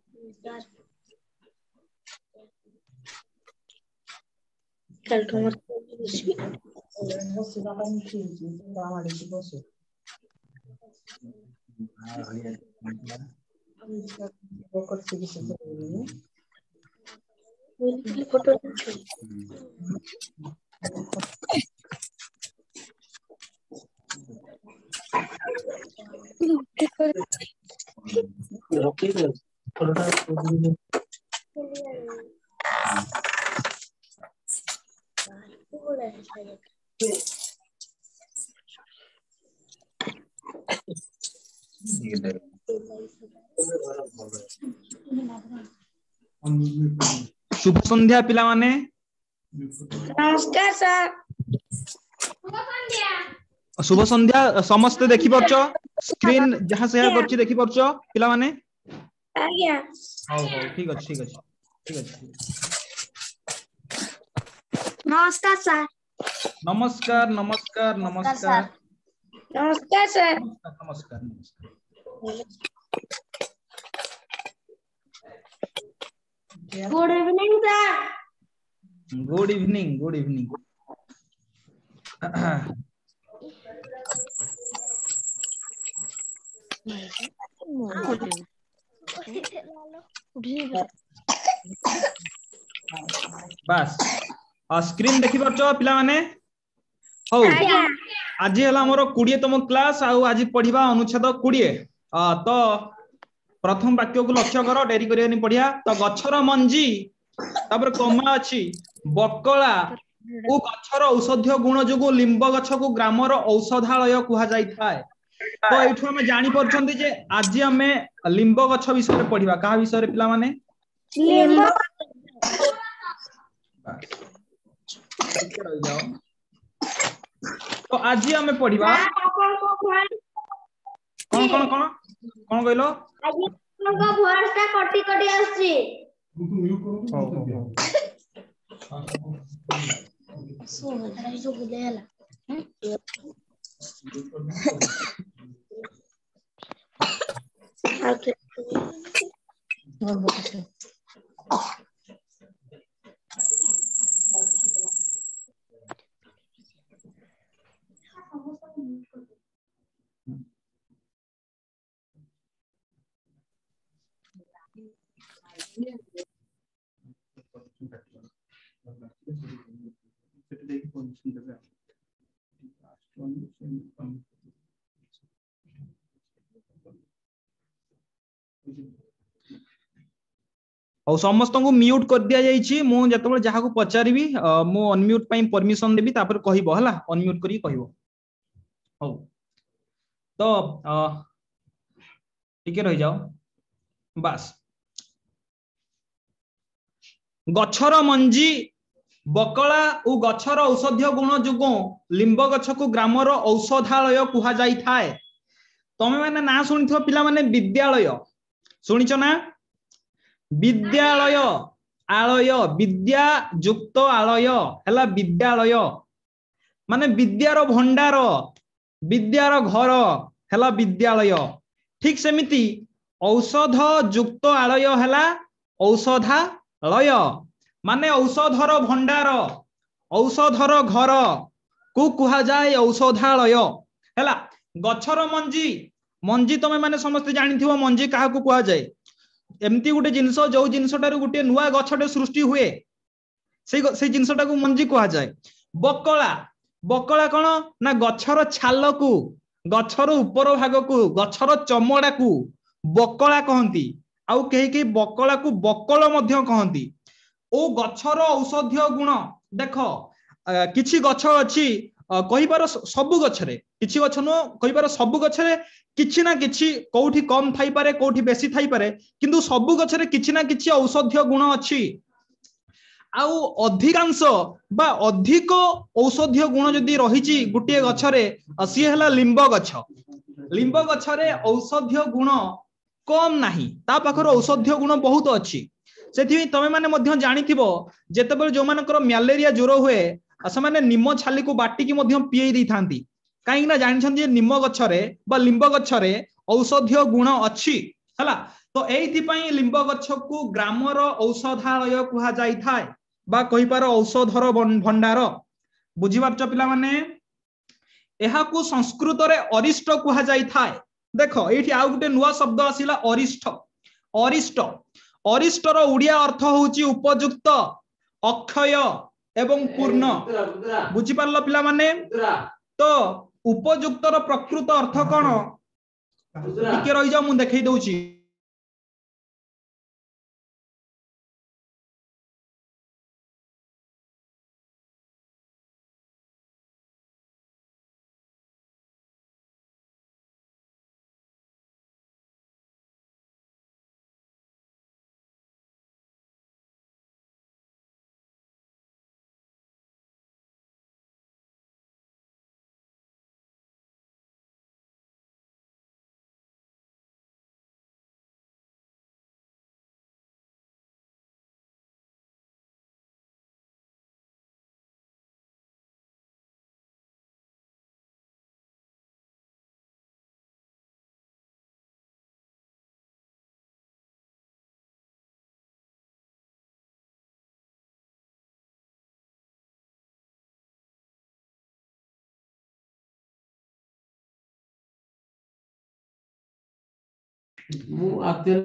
कल ठमर बसिबा ପାଇଁ ଠିକ ବାହାଡିକି ବସେ करछि कि से फोटो शुभ संध्या पिला माने नमस्कार सर शुभ संध्या समस्त देखि परछ स्क्रीन जहां शेयर करछि देखि परछ पिला माने आज्ञा हां हां ठीक अछि ठीक अछि ठीक अछि नमस्कार सर नमस्कार नमस्कार नमस्कार नमस्कार सर नमस्कार नमस्कार good evening sir. Good evening, good evening. बस स्क्रीन देखि परछो पिला माने हौ आज्ञा आज हला हमर 20तम क्लास आउ आज पढ़िबा अनुच्छेद 20 तो प्रथम वाक्य को लक्ष्य कर डेरी करियानी पढ़िया तो गछर मंजी तापर कमा अछि बकला ओ गछर औषधीय गुण जोगु लिंब गछ को ग्रामर औषधालय कुहा जाय थाए। तो एठु हम जानि परछन्ती जे आज हमें लिंब गछ विषय पढ़िबा का विषय पिला माने लिंब ठीक रह जाओ। तो आज हमें पढ़िबा कौन कौन कौन कौन कहलो आज आपनका वॉइस ता कटी कटी आछि। सो हजाई जो गुलेला और समस्त को म्यूट कर दिया जाइछि। मु जतबे जहा को पचारिबी मु अनम्यूट पई परमिशन देबी तापर कहिबो हला अनम्यूट करी कहिबो। हो तो टिके रह जाओ बस गछर मंजी बकला और गछर औषधीय गुण जोगो लिंब गछ को ग्रामर औषधालय कुहा जाई थाए। तमे माने ना सुनिथो पिला माने विद्यालय सुनिछ ना विद्यालय आलय विद्या युक्त आलय हला विद्यालय माने विद्यार भंडार विद्यार घर हला विद्यालय। ठीक सेमिति औषध युक्त आलय हला औषधालय माने औषधर भंडार औषधर घर को कुहा जाए औषधालय हला। गछर मंजी मंजी तमे माने समस्त जानिथिबो मंजी काहा को कुहा जाए एमती गोटे जिनस जो जिनसटारू गोटे नुआ गछटे सृष्टि हुए से जिनसटा को मंजी कुहा जाए। बकला बकला कौन ना गछर छाल को गछर ऊपर भाग को गछर चमड़ा को बकला कहती आउ कहीं कहीं बकला को बकल मध्य कहती। ओ गछर औषधीय गुण देख किछि गछ अछि कहिबार सबु गछरे किछि गछ नो कहिबार सबु गछरे किछि ना किछि कोठी कम थाई पारे कोठी बेसी थाई पारे किंतु सबु गछरे किछि ना किछि औषधीय गुण अछि। आउ अधिकांश बा अधिक औषधीय गुण जदि रहिछि गुटिए गछरे सी हला लिंब गछ। लिंब गछरे औषधीय गुण कम नाही ता पाखर औषधीय गुण बहुत अछि। सेथि तमे माने मध्य जानिथिबो जेतेबेले जो मानकर मलेरिया ज्वर हुए से माने निम छाली को बाटी की मध्य पिए दै थांती काहे ना जानिछन जे निम गछरे बा लिंब गछरे औषधीय गुण अछि हला। तो एइथि पई लिंब गछ को ग्रामर औषधालय कुहा जाई थाए बा कहि पार औषधर भंडार। बुझी पारछ पिला माने एहा को संस्कृत रे अरिष्ट कुहा जाई थाए। देखो एठी आ गुटे नुवा शब्द आसिला अरिष्ट। अरिष्ट अरिष्टर उड़िया अर्थ होची उपयुक्त अक्षय एवं पूर्ण। बुझी पारलो पिला माने तो उपयुक्तर प्रकृत अर्थ कौन टिके रही जाओ मु देखै दउची। ମୁଁ ଆକ୍ଚୁଆଲି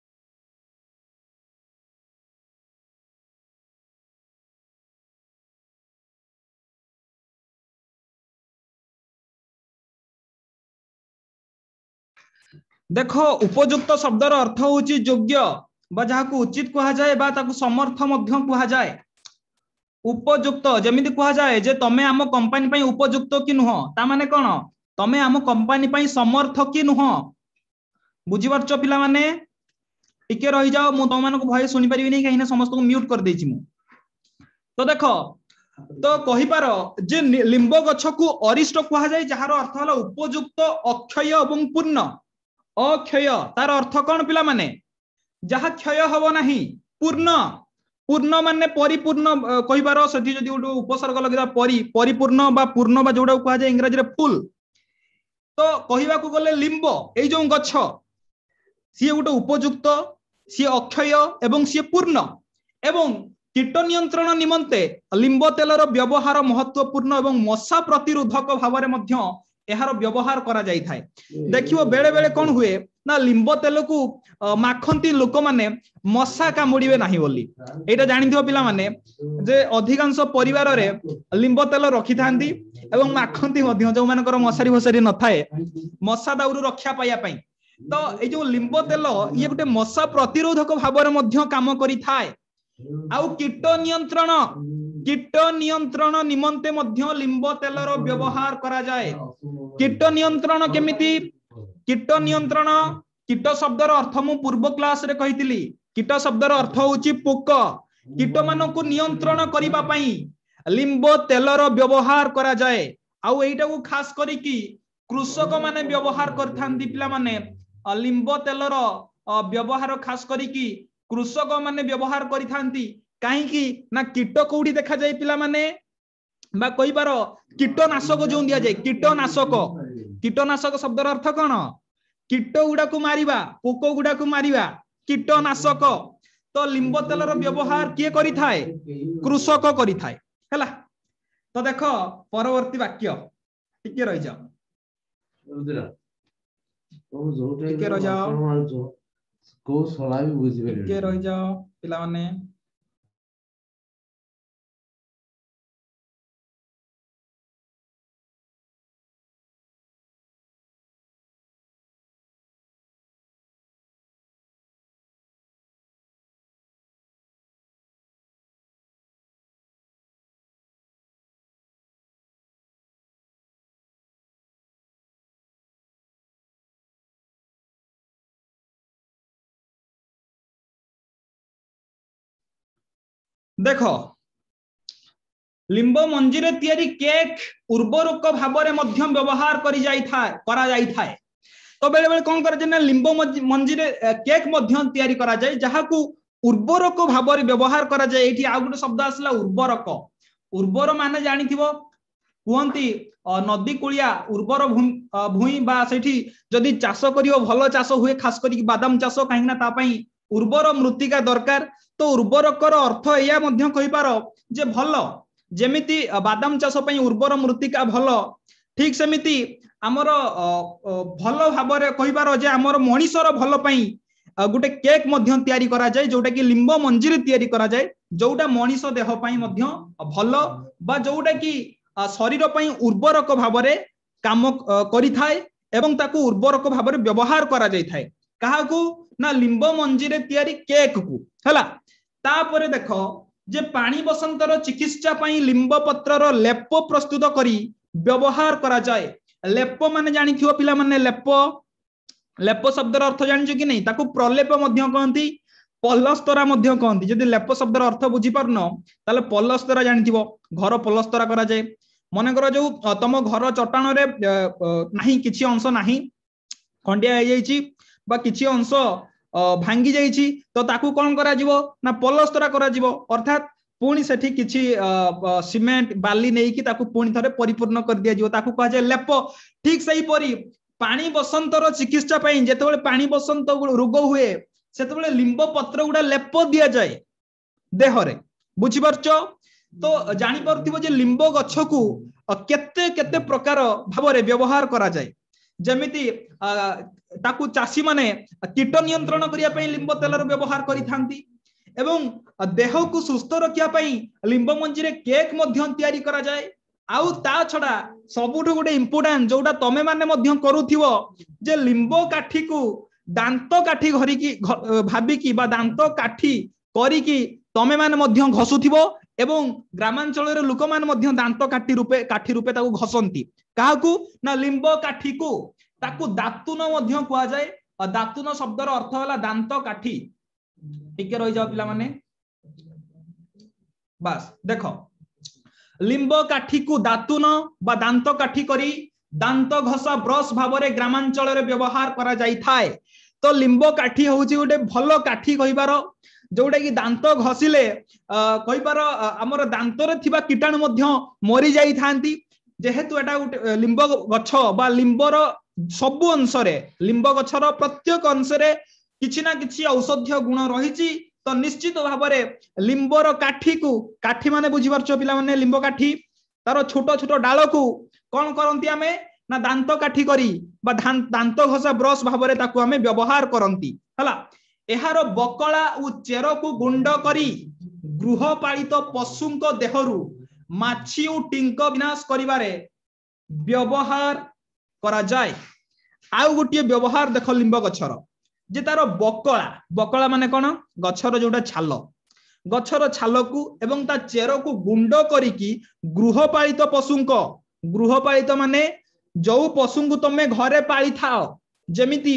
देख उपयुक्त शब्दर अर्थ होची योग्य बा जहाको उचित कहा जाए बा ताको समर्थ मध्य कहा जाए। उपयुक्त जेमिति कहा जाए जे तमे आम कंपनी पई उपयुक्त कि नुह ता माने कोन तमे आम कंपनी पई समर्थ कि नुह बुझी परछ पिला माने टिके रहि जाओ मु तुम मानको भय सुनि परिबि नै कहिना समस्त को म्यूट कर देछि मु। तो देखो तो कहि पारो जे लिंब गछ को अरिष्ट कहा जाए जहार अर्थ हला उपयुक्त अक्षय एवं पूर्ण। अक्षय तार अर्थ कौन पिला माने जहा क्षय हबो नाही पूर्ण पूर्ण माने परिपूर्ण कहि पारो सथि जदि उडो उपसर्ग लगिरा परिपूर्ण बा पूर्ण बा जोडा कहा जाए इंग्रजी रे फुल। तो कहिबा को गले लिंब ए जो गछ सी उडो उपयुक्त सी अक्षय एवं सी पूर्ण एवं कीट नियंत्रण निमंते लिंब तेलर व्यवहार महत्वपूर्ण एवं मशा प्रतिरोधक भाव में यार व्यवहार करा जाई थाए। देखियो बेले बेले कौन हुए ना लिंब तेल को माखंती लोक माने मशा कामुड़िबे नाही बोली एटा जानिथियो पिला माने जे अधिकांश परिवार रे लिंब तेल रखि थांती एवं माखंती मध्य जो मानकर मशारी फसारी न थाए मशा दाउरु रक्षा पाया पई। तो ए जो लिंब तेल ये गोटे मशा प्रतिरोधक भाव में मध्य काम करि थाए। आउ कीट नियंत्रण निमंते मध्य लिंब तेलर व्यवहार करा जाए। कीट नियंत्रण केमिति कीट नियंत्रण कीट शब्दर अर्थ मु पूर्व क्लास रे कहितली कीट शब्दर अर्थ होची पोक कीट मानको नियंत्रण करिबा पई लिंब तेलर व्यवहार करा जाए। आउ एटा को खास करी कि कृषक माने व्यवहार करथांती पिला माने लिंब तेलर व्यवहार खास करी कि कृषक माने व्यवहार करिथांती काहे कि ना कीट कोठी देखा जाए पिला माने बा कहि पारो कीटनाशक जो दिया जाए कीटनाशक शब्दर अर्थ कोन कीट गुडा को मारिबा पोक गुडा को मारिबा कीटनाशक। तो लिंब तेलर व्यवहार किए करि थाए कृषक करि थाए हैला। तो देखो परवर्ती वाक्य टिके रहि जाओ टिके रहि जाओ को सला भी बुझि बेले टिके रहि जाओ पिला माने देख लिंब मंजी रे तैयारी केक उर्वरक भाव में व्यवहार करी करा जाई थाए। तो बेले बेले कौन करे ना लिंब मंजी रे केक तैयारी करा जाए जहा को उर्वरक भाव में व्यवहार करा जाए। एठी आ गुटे शब्द आसला उर्वरक उर्वर माने जानिथिबो कुहंती नदी कुलिया उर्वर भूई बा सेठी जदि चाष करियो भलो चाष हुए खास करी बादाम चाष काहे ना ता पई उर्वर मृत्तिका दरकार। तो उर्वरकर अर्थ या मध्य कहि पारो जे भलो जेमिति बादाम चाष पई उर्वर मृत्तिका भलो ठीक सेमिति हमर भलो भाव रे कहि पारो जे हमर मनीषर भलो पई गुटे केक मध्य तैयारी करा जाए जोटा कि लिंब मंजी रे तैयारी करा जाए जोटा मनीष देह पई मध्य भलो बा जोटा कि शरीर पई उर्वरक भाव रे काम करि थाए एवं ताकू उर्वरक भाव रे व्यवहार करा जाय थाए। काहाकू ना लिंब मंजी रे तैयारी केक को हला। तापरे देखो जे पानी बसंतर चिकित्सा पई लिंब पत्रर लेप प्रस्तुत करी व्यवहार करा जाए। लेप माने जानिथियो पिला माने लेप शब्दर अर्थ जानिछु कि नहीं ताकू प्रलेप मध्य कहंती पलस्तरा मध्य कहंती। जदि लेप शब्दर अर्थ बुझी पारनो ताले पलस्तरा जानिथिबो घर पलस्तरा करा जाए। मन कर जो तुम घर चट्टाण रे नाही किछि अंश नाही खंडिया हो जाइछि बा किछि अंश भांगी जाइछि तो ताकू कोन करा जिवो ना पलस्तरा करा जिवो अर्थात पुणी सेठी किछि सीमेंट बाली नेई कि ताकू पुणी थरे परिपूर्ण कर दिया जिवो ताकू कहा जाय लेप। ठीक सही परी पानी बसंतर चिकित्सा पई जेतेबेले पानी बसंत रोग हुए सेतेबेले लिंब पत्र गुडा लेप दिया जाए देह रे बुझि परछो। तो जानी परथिबो जे लिंब गछ को केते केते प्रकार भाव रे व्यवहार करा जाए जेमिति ताकू चासी माने कीट नियंत्रण करिया पई लिंब तेलर व्यवहार करिथांती एवं देह को सुस्थ रखिया पई लिंब मंजी रे केक मध्य तयारी करा जाए आउ ता छडा सबुठु गोटे इंपोर्टेंट जोटा तमे माने मध्य करूथिवो जे लिंब काठी को दांत काठी घरिकी भाबिकी बा दांत काठी करिकी तमे माने मध्य घसुथिवो एवं ग्रामांचल रे लोक मान मध्य दांत काठी रूपे ताकू घसंती काहाकू ना लिंब काठी को ताकू दातुन मध्य कुआ जाए और दातुन शब्दर अर्थ होला दांत काठी टिके रही जाओ पिला माने बस देखो लिंब काठी को दातुन बा दांत काठी करी दांत घसा ब्रश भावरे ग्रामांचल रे व्यवहार करा जाई थाए तो लिंब काठी होउची गोटे भलो काठी कहिबार जोटा कि दांत घसिले कहिबार हमर दांत रे थिबा कीटाणु मध्य मरि जाई थांती जेहेतु एटा गोटे लिंब गछ बा लिंबर सबु अंश रे लिंब गछर प्रत्येक अंश रे किछि ना किछि औषधीय गुण रहिछि तो निश्चित भाव में लिंबर काठी को काठी माने बुझी पारछो पिला माने लिंब काठी तार छोट छोट डाल को कौन करंती आमे ना दांत काठी करी बा दांत घसा ब्रश भाव में ताकू आमे व्यवहार करंती हला एहार बकला उ चेर को गुंड करी गृहपालित पशुंक देहरु माछी उ टिंक विनाश करिवारे व्यवहार करा जाए आउ गोटे व्यवहार देख लिंब गछर जे तार बकला बकला माने कौन गछर जोटा छाल गछर छाल को एवं ता चेर को गुंड करिकी गृहपालित पशुंक गृहपालित माने जो पशु को तमे घरे पाली थाओ जेमिति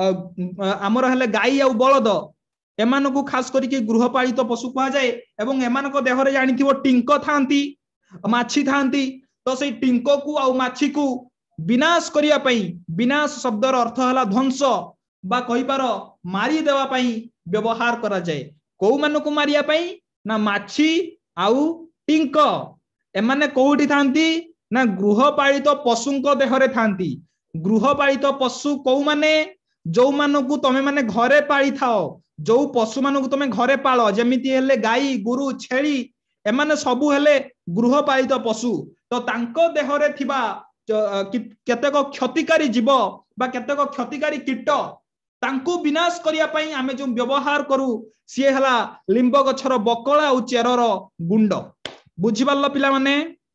आमर हेले गाई आ बलद एमान को खास करिकी गृहपालित पशु कहा जाए एवं एमान को देहरे जानिथिबो टिंक थांती माछी थांती तो से टिंक को आ माछी को विनाश करिया पई विनाश शब्दर अर्थ होला ध्वंस बा कहि पार मारी देवा पई व्यवहार करा जाए को मानु को मारिया पई ना माछी आउ टिंक एमाने कोउठी थांती ना गृहपालित पशुंक देहरे थांती गृहपालित पशु को माने जो मानु को तमे माने घरे पाली थाओ जो पशु मानु को तमे घरे पालो जेमिति हेले गाई गुरु छेली एमाने सबु हेले गृहपालित पशु तो तांको देहरे थिबा केतेक क्षतिकारी जीव बा केतेक क्षतिकारी कीट तांको विनाश करिया पई आमे जो व्यवहार करू सी हला लिंब गछर बकला और चेरर गुंड बुझी पारल पिला माने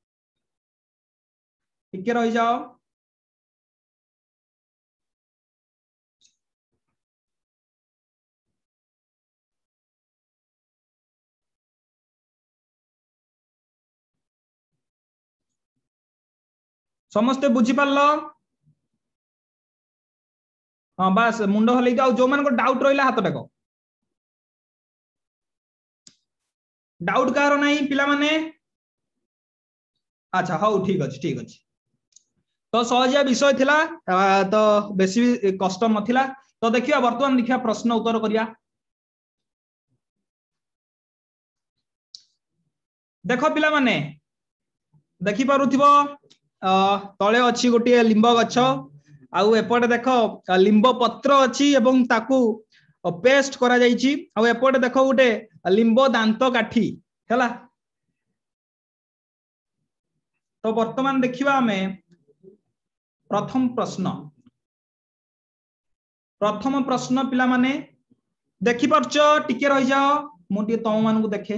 टिके रही जाओ समस्ते बुझी पारल हाँ बस मुंड हल जो मान डाउट रहा हाथ टेक डाउट कहार नहीं पिला माने अच्छा हाँ ठीक अच्छे ठीक अच्छे तो सहजिया विषय थिला तो बेसी कष्ट नथिला तो देखिया वर्तमान देखिया प्रश्न उत्तर करिया देखो पिला माने देखि पारुथिबो तले अछि गोटे लिंब गछ आउ एपटे देख लिंब पत्र अच्छी एवं ताकू पेस्ट करा जाइछि आउ एपटे देख गोटे लिंब दांत काठी हैला तो वर्तमान देखिबा हमें प्रथम प्रश्न पिला माने देखि परछ टिके रहि जाओ मोटी तम मान को देखे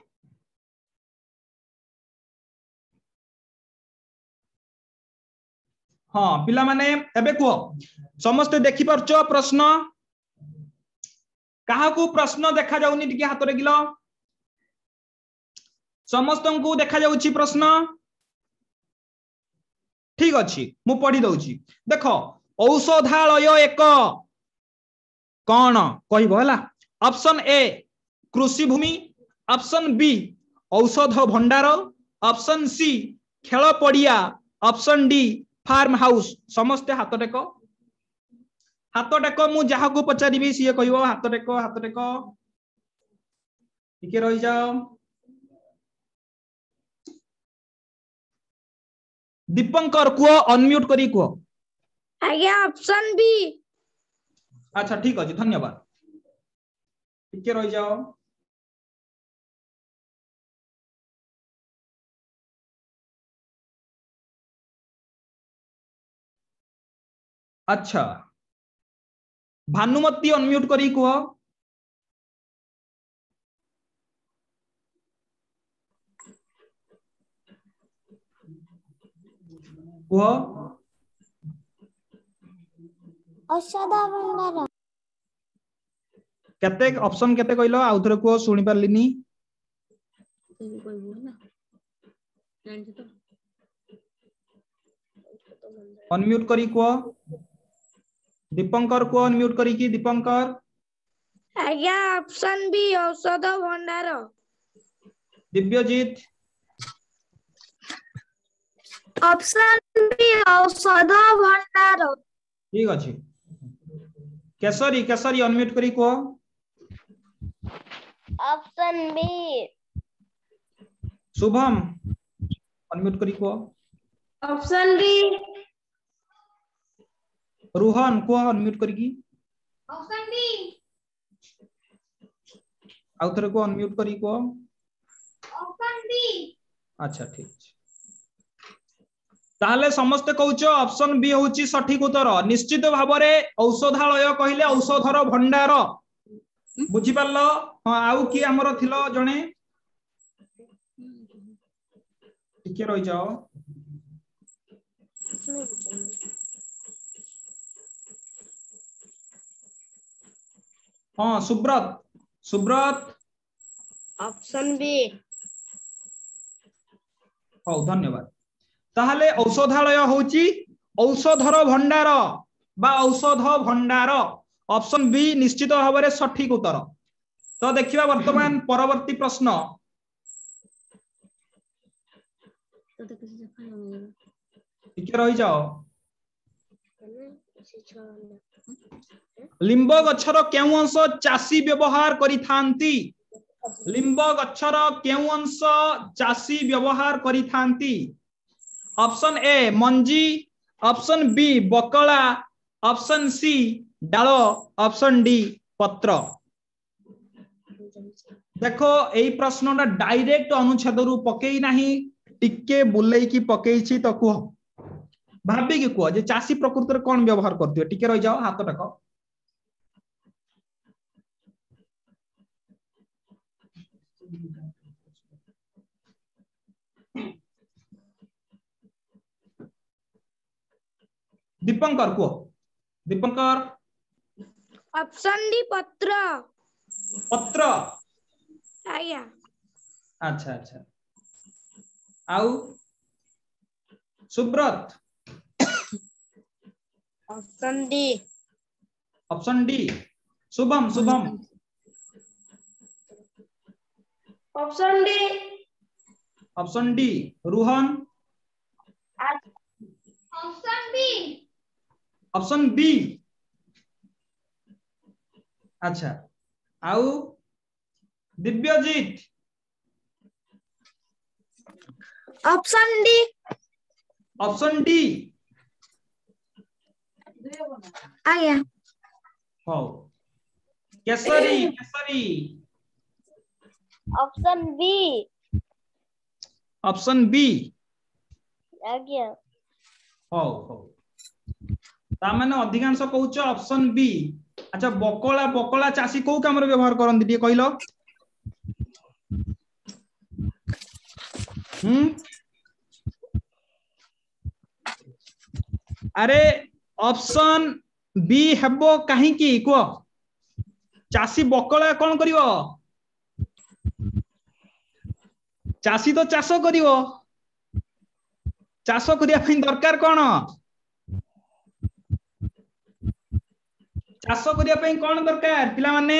हाँ पिला माने एबे कह समस्ते देखि परछ प्रश्न कहा को प्रश्न देखा जाउनी टिके हाथ रे गिलो समस्त को देखा जाउची प्रश्न ठीक अच्छी मु पढ़ी दउची देखो औषधालय एक कौन कहबो हला ऑप्शन ए कृषि भूमि ऑप्शन बी औषध भंडार ऑप्शन सी खेल पड़िया ऑप्शन डी फार्म हाउस समस्ते हाथ टेक मु जहा को पचारिबी सी कहबो हाथ टेक टिके रहि जाओ दीपंकर कुओ अनम्यूट करी कुओ आज्ञा ऑप्शन बी अच्छा ठीक अछि धन्यवाद टिके रहि जाओ अच्छा भानुमती अनम्यूट करी कह कह औषध भंडार केते ऑप्शन केते कहलो आउ थरे कह सुनी परलिनी अनम्यूट करी कह दीपंकर को अनम्यूट करी की दीपंकर आज्ञा ऑप्शन बी औषध भंडार दिव्यजीत ऑप्शन बी औषध भंडार ठीक अछि केसरी केसरी अनम्यूट करी को ऑप्शन बी शुभम अनम्यूट करी को ऑप्शन बी रोहन को अनम्यूट करी की ऑप्शन बी आउ थरे को अनम्यूट करी को ऑप्शन बी अच्छा ठीक अछि ताहले समस्त कहउछ ऑप्शन बी होची सठिक उत्तर निश्चित भाव में औषधालय कहले औषधर भंडार बुझी पारलो हां आउ की हमर थिलो जणे टिके रहि जाओ हां सुब्रत सुब्रत ऑप्शन बी हो धन्यवाद ताहले औषधालय होची औषधर भंडार बा औषध भंडार ऑप्शन बी निश्चित भाव में सठिक उत्तर तो देखिबा वर्तमान परवर्ती प्रश्न टिके रहि जाओ लिंब गछर केउ अंश चासी व्यवहार करिथांती लिंब गछर केउ अंश चासी व्यवहार करिथांती ऑप्शन ए मंजी ऑप्शन बी बकला ऑप्शन सी डाल ऑप्शन डी पत्र देखो एई प्रश्नटा डायरेक्ट अनुच्छेद रु पकेई नाही टिके बुलेई की पकेई छी तो कुह भाबी की कुह जे चासी प्रकृति रे कोन व्यवहार करथियो टिके रहि जाओ हाथ टाको दीपंकर को दीपंकर ऑप्शन डी पत्र पत्र आज्ञा अच्छा अच्छा आउ Subrata option D option D Shubham Shubham option D option D Rohan option B option B अच्छा आउ Divyajit option D option D आज्ञा हो Kesari Kesari option B option B आज्ञा हो हो ता माने अधिकांश कहउछ ऑप्शन बी अच्छा बकला बकला चासी को काम रे व्यवहार करन दिए कहिलो अरे ऑप्शन बी हेबो काहे की को चासी बकला कोन करिवो चासी तो चाष करिवो चाष करिया पई दरकार कोन चाष करिया पई कोन दरकार पिला माने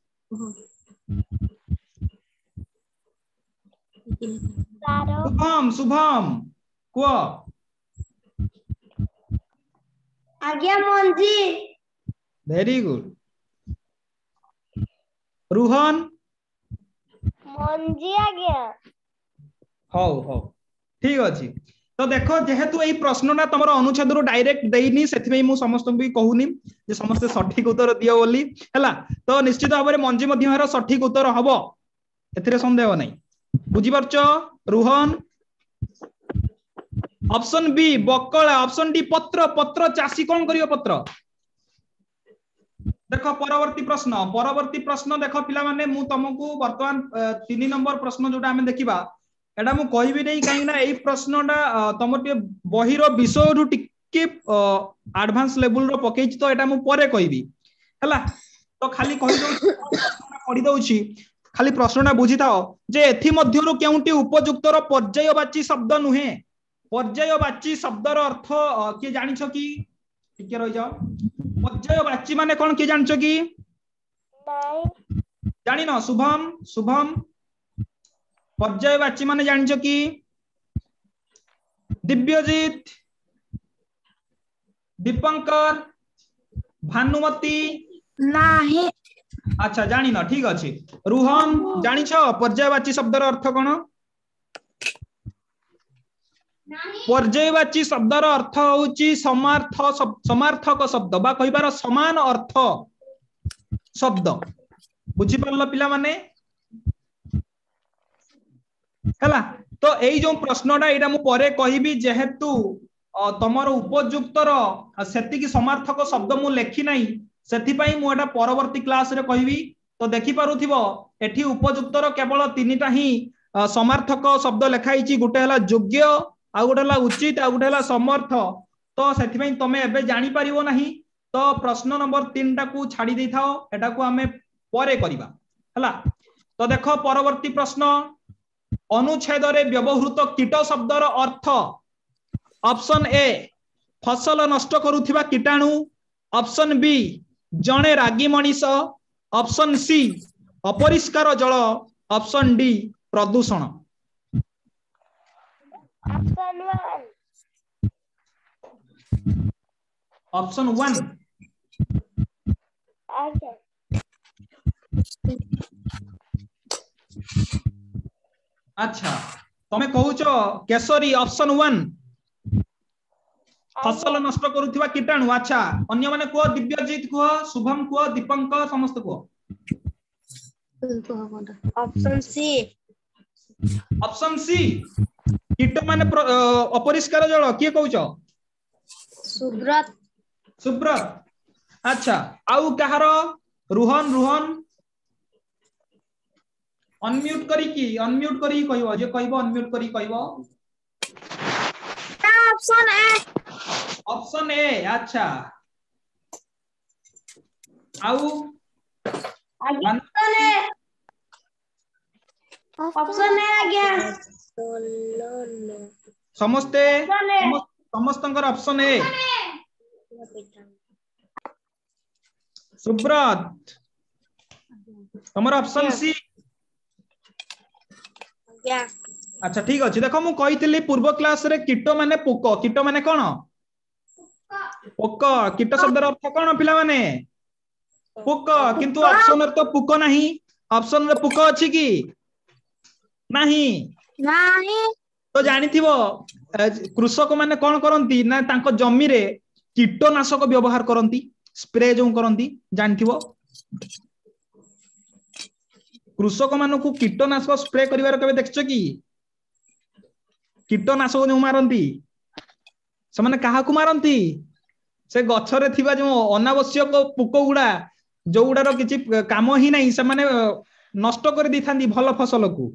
शुभम शुभम को आज्ञा मंजी वेरी गुड रोहन मंजी आज्ञा हो हो ठीक अछि तो देखो जेहेतु एई प्रश्नटा तमरो अनुच्छेद रो डायरेक्ट देइनी सेथि मु समस्त भी कहूनी जे समस्त सठिक उत्तर दियो बोली हैला तो निश्चित भाव में मंजी मध्यमार सठिक उत्तर हबो एथिरे संदेह नै बुझी परछो रोहन ऑप्शन बी बकला, ऑप्शन डी पत्र, पत्र चाषी कौन करियो पत्र। देखो परवर्ती प्रश्न देख पिला माने मु तुमको वर्तमान 3 नंबर प्रश्न जोटा हमें देखिबा एटा मु कहबी नै काहे ना एई प्रश्नटा तुम टे बहिर विषय रु टिके एडवांस लेवल रो पकेछि तो एटा मु परे कहबी हला। तो खाली कहि दउ प्रश्नटा पढी दउछि, खाली प्रश्नटा बुझी थाओ जे एथि मध्यरु केउंटी उपयुक्तर पर्यायवाची शब्द नुहे। पर्यायवाची शब्दर अर्थ के जानिछ कि टिके रहि जाओ। पर्यायवाची माने कोन के जानिछ कि जानि न शुभम शुभम पर्यायवाची माने जानिछ कि दिव्यजीत दीपंकर भानुमती नाही अच्छा जानि न ठीक अछि। रुहन जानिछ पर्यायवाची शब्दर अर्थ कोन। पर्यायवाची शब्दर अर्थ होची समार्थक शब्द बा कहिबार समान अर्थ शब्द बुझी परल पिला माने हला। तो एई जो प्रश्नटा एटा मु परे कहिबी जेहेतु तमर उपयुक्तर सेति की समार्थक शब्द मु लेखि नाही सेति पई मु एटा परवर्ती क्लास रे कहिबी। तो देखि पारुथिबो एठी उपयुक्तर केवल 3टा ही समार्थक शब्द लेखाइची, गुटे हला योग्य आ गुटे हला उचित आ गुटे हला समर्थ। तो सेति पई तमे एबे जानि परिवो नाही। तो प्रश्न नंबर 3 टा को छाडी देई थाओ, एटा को हमें परे करिबा हला। तो देखो परवर्ती प्रश्न अनुच्छेद रे व्यवहृत कीट शब्दर अर्थ ऑप्शन ए फसल नष्ट करुथिबा कीटाणु, ऑप्शन बी जणे रागी मनीष, ऑप्शन सी अपरिष्कार जल, ऑप्शन डी प्रदूषण। ऑप्शन 1 अच्छा तमे कहूच केसरी ऑप्शन 1 फसल नष्ट करुथिबा कीटाणु। अच्छा अन्य माने को दिव्यजीत को शुभम को दीपंक समस्त को ऑप्शन सी। ऑप्शन सी कीट माने अपरिष्कार जल किए कहूच सुब्रत। सुब्रत अच्छा आउ कहार रुहन रुहन अनम्यूट करी कहबो जे कहबो अनम्यूट करी कहबो ऑप्शन ए। ऑप्शन ए अच्छा आउ ऑप्शन ए आज्ञा समस्ते समस्तंकर ऑप्शन ए सुब्रत तमर ऑप्शन सी। अच्छा ठीक अछि देखो मु कहितली पूर्व क्लास रे कीट माने पोक, कीट माने कोन पोक, कीट शब्दर अर्थ कोन पिला माने पोक, किंतु ऑप्शन रे तो पोक नाही। ऑप्शन रे पोक अछि कि नाही नाही। तो जानिथिबो कृषक माने कोन करंती ना तांको जमी रे कीटनाशक व्यवहार करंती, स्प्रे जो करंती जानिथिबो। कृषक मानू कीटनाशक स्प्रे करिवार केबे देखछ कि कीटनाशक जो मारंती से माने काहा को मारंती से गछरे थिबा जो अनावश्यक पोक गुडा जो गुडार किछि काम ही नाही से माने नष्ट कर दी थांदी भल फसल को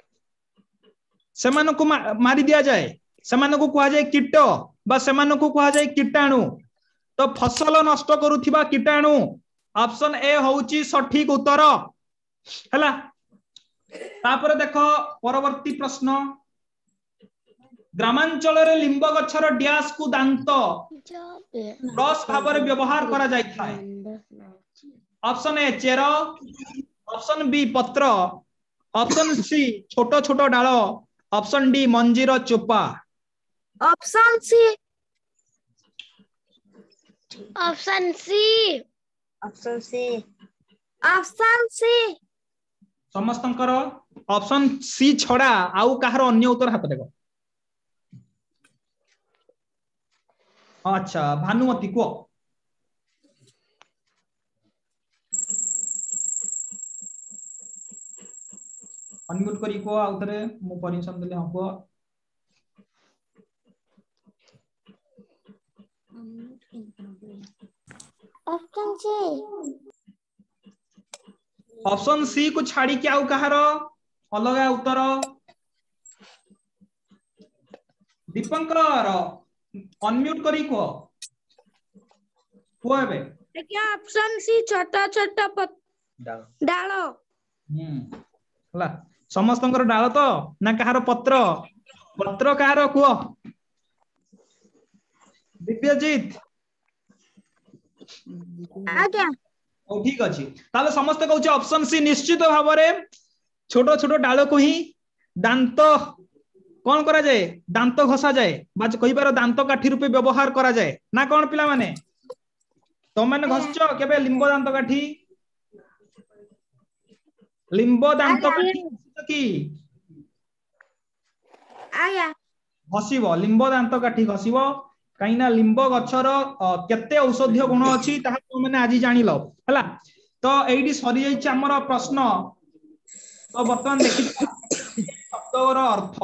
से माने को मारी दिया जाए, से माने को कहा जाए कीट बा से माने को कहा जाए कीटाणु। तो फसल नष्ट करुथिबा कीटाणु ऑप्शन ए होउची सठिक उत्तर हला। तापर देखो परवर्ती प्रश्न ग्रामांचल रे लिंब गछर डैश को दांत ब्रश भाव रे व्यवहार करा जाय थाए। ऑप्शन ए चेर, ऑप्शन बी पत्र, ऑप्शन सी छोट छोट डाल, ऑप्शन डी मंजीर चोपा। Option C. Option C. Option C. Option C. समस्तंकर ऑप्शन सी छड़ा आउ कहार अन्य उत्तर हाथ देखो। अच्छा भानुमती को अनम्यूट करी को आउ तरे मु परमिशन देले हम को ऑप्शन सी को छाड़ी के आउ कहार अलग उत्तर दीपंकर अनम्यूट करी को एबे क्या ऑप्शन सी छोटा छोटा डाल हला समस्तंकर डाल तो ना कहार पत्र पत्र कहार कुह दिव्यजीत आज्ञा ओ ठीक अछि ताले समस्त कहउछ ऑप्शन सी निश्चित भाव में छोट छोट डाल को ही दांत कौन करा जाए दांत घसा जाए बा कहि बार दांत काठी रूपे व्यवहार करा जाए ना कौन पिला माने तुम मैंने घसच केबे लिंब दांत काठी लिंब दांत काठी की आया घसीबो लिंब दांत काठी घसीबो कहीं लिंब गछर केते औषधीय गुण अछि ताहा तुम मैंने आज जानिलो हला तो एडी सरी जाइछ हमर प्रश्न तो वर्तमान देखि शब्दर अर्थ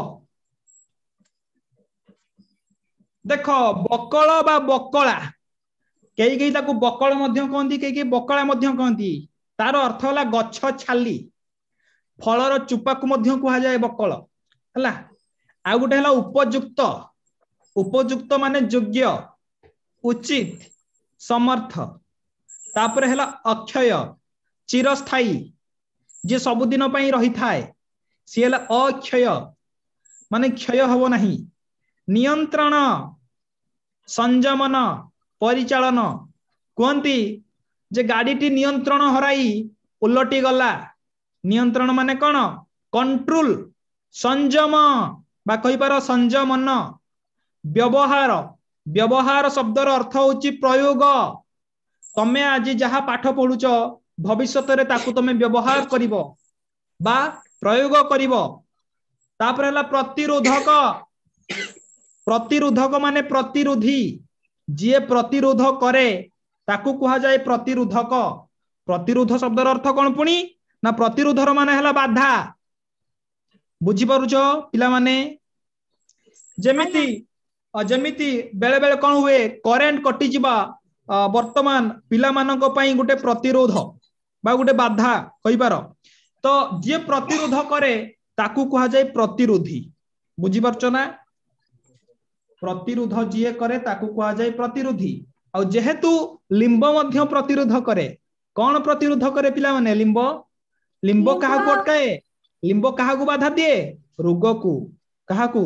देखो बकल बा बकला कई कई ताकू बकल मध्य कहती कई बकला मध्य कहती तार अर्थ है गछ छाली फलर चुपा को मध्य कहा जाए बकल है आ गोटे है उपयुक्त उपयुक्त माने योग्य उचित समर्थ तापर है अक्षय चिरस्थायी जे सबुदिन रही थाए सी है अक्षय माने क्षय हब नहीं नियंत्रण संयमन परिचालन कहती जे गाड़ीटी नियंत्रण हराई उलटी गला नियंत्रण माने कौन कंट्रोल संयम बा कहि पार संयमन व्यवहार व्यवहार शब्दर अर्थ होची प्रयोग तमे आज जहाँ पाठ पढ़ुच भविष्य रे ताकू तमे व्यवहार करिवो बा प्रयोग करिवो तापर हला प्रतिरोधक प्रतिरोधक माने प्रतिरोधी जी प्रतिरोध करे ताकू कहा जाए प्रतिरोधक प्रतिरोध शब्दर अर्थ कौन पुणी ना प्रतिरोधर माने हला बाधा बुझी पारुछ पिला माने जेमिति जेमिति बेले बेले कौन हुए करेंट कटि जिबा वर्तमान पिला मानक पई गुटे प्रतिरोध बा गुटे बाधा कहि पारो तो जे प्रतिरोध करे ताकू कहा जाए प्रतिरोधी बुझी पारछ ना प्रतिरोध जी करे ताकू कहा जाए प्रतिरोधी और जेहेतु लिंब मध्य प्रतिरोध करे कौन प्रतिरोध करे पिला माने लिंब लिंब कहा को अटकाए लिंब कहा को बाधा दिए रोग को कहा को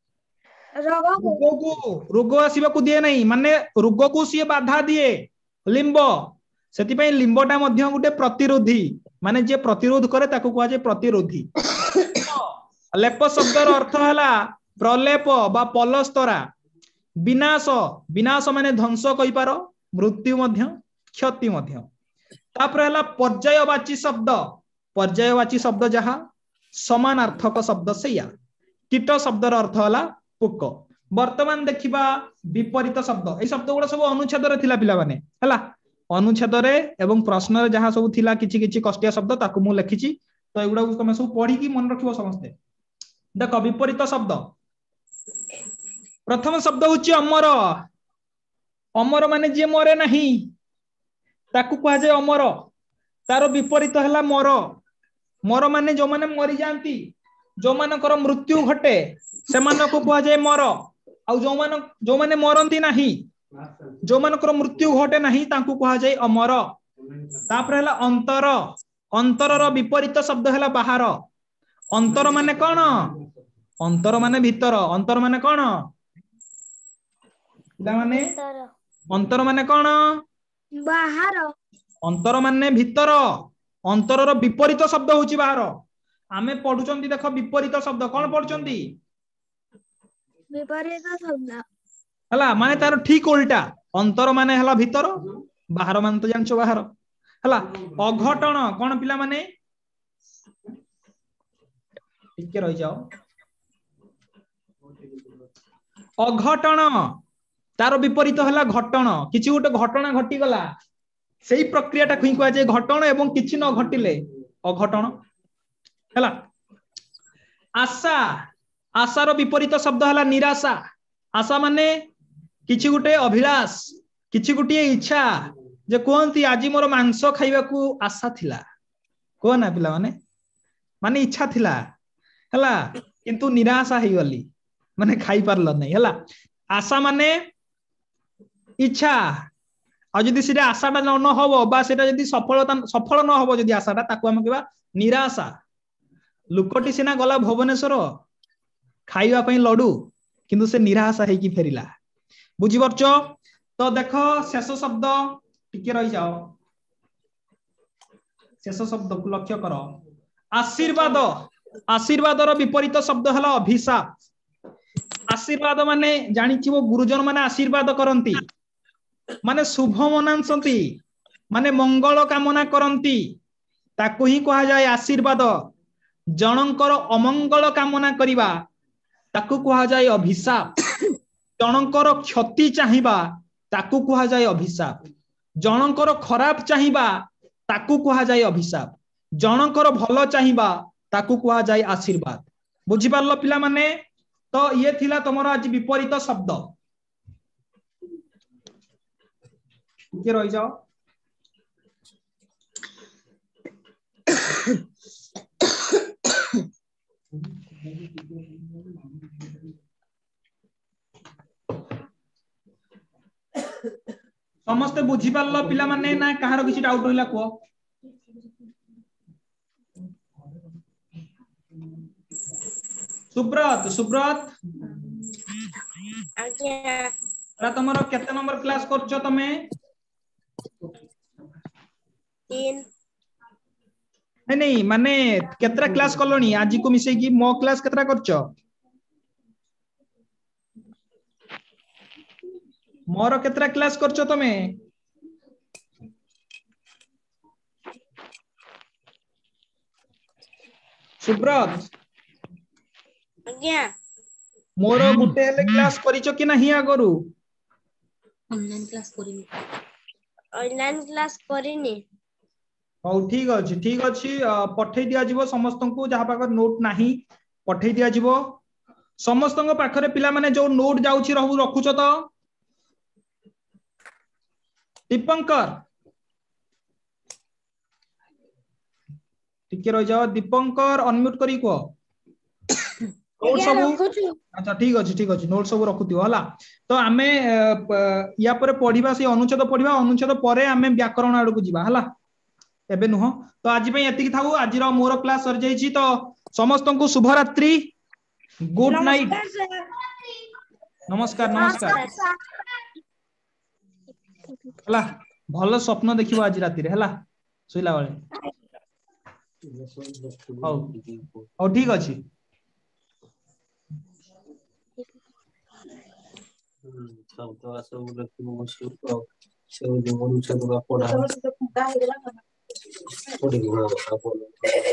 रोग आसीबा को दिए नहीं माने रोग को सी बाधा दिए लिंब सेति पई लिंबटा मध्य गुटे प्रतिरोधी माने जे प्रतिरोध करे ताकू कहा जाए प्रतिरोधी लेप शब्दर अर्थ हला प्रलेप बा पलस्तरा विनाश विनाश माने ध्वंस कहि पारो मृत्यु मध्य क्षति मध्य तापर हला पर्यायवाची शब्द जहा समानार्थक शब्द सेया कीट शब्दर अर्थ हला पोक वर्तमान देखिबा विपरीत शब्द ए शब्द गुड़ा सब अनुच्छेद रे थिला पिला माने हला अनुच्छेद रे एवं प्रश्न रे जहा सब थिला किछि किछि कष्टिया शब्द ताकू मु लिखिछि तो एगुडा को तमे सब पढी की मन रखिबो समस्ते देखो विपरीत शब्द प्रथम शब्द होची अमर अमर माने जे मरे नहीं ताकू कहा जाए अमर तार विपरीत है मर मर माने जो माने मरी जाती जो मानकर मृत्यु घटे से कहा जाए मर आ जो माने मरती नहीं जो मानकर मृत्यु घटे नहीं ताकू कहा जाए अमर तापर है अंतर अंतर विपरीत शब्द है बाहर अंतर माने कौन अंतर माने भीतर अंतर माने कौन माने अंतर माने कौन बाहर अंतर माने भीतर अंतरर विपरीत शब्द होची बाहर आमे पढुचंती देखो विपरीत शब्द कौन पढुचंती विपरीत शब्द हला माने तार ठीक उल्टा अंतर माने हला भीतर बाहर मान तो जानछो बाहर हला अघटन कौन पिला माने टिके रहि जाओ अघटन तार विपरीत है घटन किसी गोटे घटना घटी गला से प्रक्रिया खुई कह जाए घटन एवं किसी न घटिले अघटन है आशा आशार विपरीत शब्द है निराशा आशा माने किछि गुटे अभिलाष किछि गुटे इच्छा जे कहती आज मोर मांस खाइबा को आशा थिला को ना पिला माने इच्छा थिला हला किंतु निराशा ही गली माने खाई पारल नहीं हला आशा माने इच्छा आ जदि सिटा आशाटा न हबो बा सेटा जदि सफल न हबो जदि आशाटा ताकू हम कहबा निराशा लुकटी सिना गला भुवनेश्वर खाइबा पई लडू किंतु से निराशा है कि फेरिला बुझी परछ तो देखो शेष शब्द टिके रही जाओ शेष शब्द को लक्ष्य करो आशीर्वाद आशीर्वादर विपरीत शब्द हला अभिशाप आशीर्वाद माने जानिथिबो गुरुजन माने आशीर्वाद करंती माने शुभ मनांसंती माने मंगल कामना करंती ताकू ही कहा जाए आशीर्वाद जनकर अमंगल कामना करिबा ताकू कहा जाए अभिशाप जनकर क्षति चाहिबा ताकू कहा जाए अभिशाप जनकर खराब चाहिबा ताकू कहा जाए अभिशाप जनकर भलो चाहिबा ताकू कहा जाए आशीर्वाद बुझी पारलो पिला माने तो ये थिला तमरो आज विपरीत शब्द के रही जाओ समस्ते बुझी पारलो पिला माने ना कहारो किछि डाउट होइला को सुब्रत सुब्रत आज्ञा तमरो केते नंबर क्लास करछो तमे 3 नहीं माने केतरा क्लास करलोनी आज को मिसे की मो क्लास केतरा करछो मोर केतरा क्लास करछो तमे सुब्रत आज्ञा मोर गुटे हेले क्लास करिछो कि नाही आगरु ऑनलाइन क्लास करिनी ऑनलाइन क्लास करिनी हो ठीक अछि पठै दिया जिवो समस्तंकु जहा पाकर नोट नाही पठै दिया जिवो समस्तंक पाखरे पिला माने जो नोट जाउछि रहु रखुछो तो दीपंकर टिके रह जाओ दीपंकर अनम्यूट करी को नोट सब अच्छा ठीक अछि नोट सब रखुतियो हला तो आमे या पर पढिबा से अनुच्छेद पढिबा अनुच्छेद परे आमे व्याकरण आडू को जिबा हला एबे नुह तो आज पे एतिकी थाउ आज रो मोर क्लास सर जाई छी तो समस्त को शुभ रात्रि गुड नाइट नमस्कार नमस्कार हला भलो स्वप्न देखिबो आज राति रे हला सोइला वाले हो ठीक अछि सब तो सब रखिबो मुश्किल तो सब जो अनुच्छेद का पढ़ा पढ़ी गुणा अपन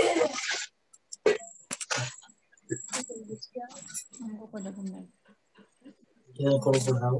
क्या करो पढ़ाओ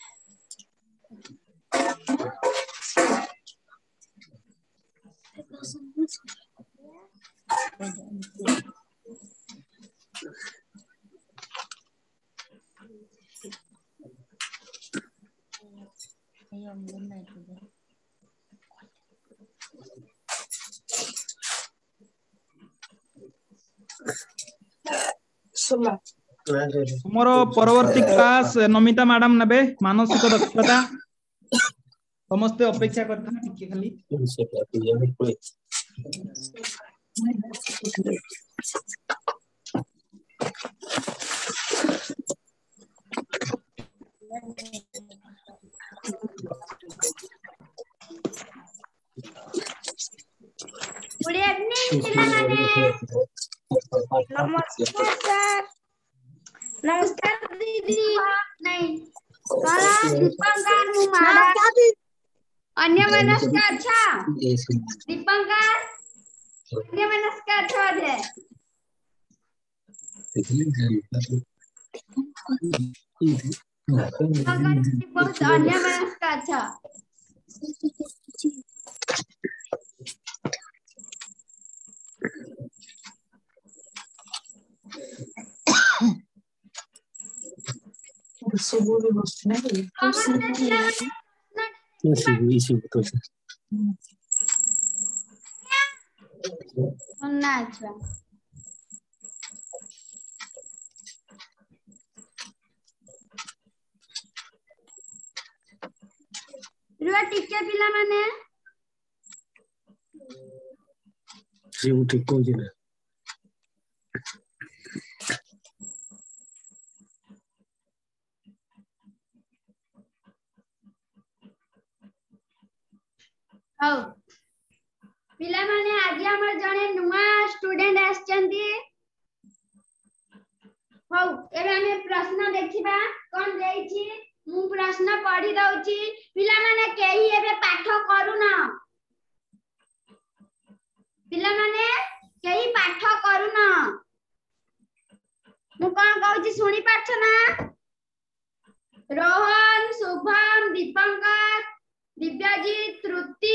तुमरो परवर्ती क्लास नमिता मैडम नेबे मानसिक दक्षता समस्त अपेक्षा करता टिके खाली गुड इवनिंग पिलामाने नमस्कार सर नमस्कार दीदी नहीं कला दीपंकर मुमारा अन्य मनस्कार अच्छा दीपंकर अन्य मनस्कार अच्छा है बहुत अन्य मनस्कार अच्छा ସବୁ ବି ବସିଛି ନା ସମସ୍ତେ ପିଲାମାନେ ନା ଛୁଆ ରୁଆ ଟିକେ ପିଲାମାନେ ठीक कौन ना ହଉ ପିଲାମାନେ ଆଜି ଆମର ଜଣେ ନୂଆ ଷ୍ଟୁଡେଣ୍ଟ ଆସିଛନ୍ତି ହଉ ଏବେ ଆମେ ପ୍ରଶ୍ନ ଦେଖିବା କଣ ଦେଇଛି ମୁଁ ପ୍ରଶ୍ନ ପଢି ଦଉଛି ପିଲାମାନେ କେହି ଏବେ ପାଠ କରୁନ ପିଲାମାନେ କେହି ପାଠ କରୁନ ମୁଁ କଣ କହୁଛି ଶୁଣି ପାରୁଛ ନା ରୋହନ ଶୁଭମ ଦୀପଙ୍କର दिव्याजीत तृप्ति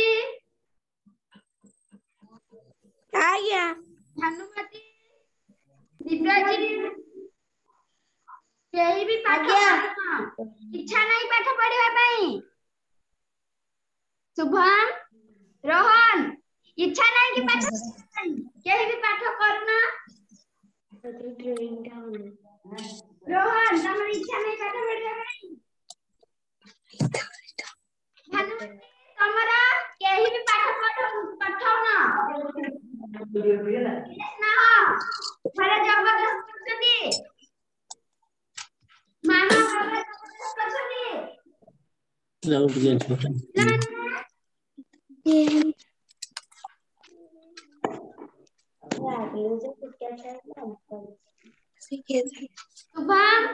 आज्ञा भानुमती दिव्याजीत केही भी पाठ इच्छा नहीं पाठ पढ़िबा पई शुभम रोहन इच्छा नहीं कि पाठ केही भी पाठ करना रोहन तमर इच्छा नहीं पाठ पढ़िबा पई भानुमती तमरा केही भी पाठ पठाओ ना ना घरे जबरदस्त करछती मामा बाबा जबरदस्त करछती लाउड गेट शुभम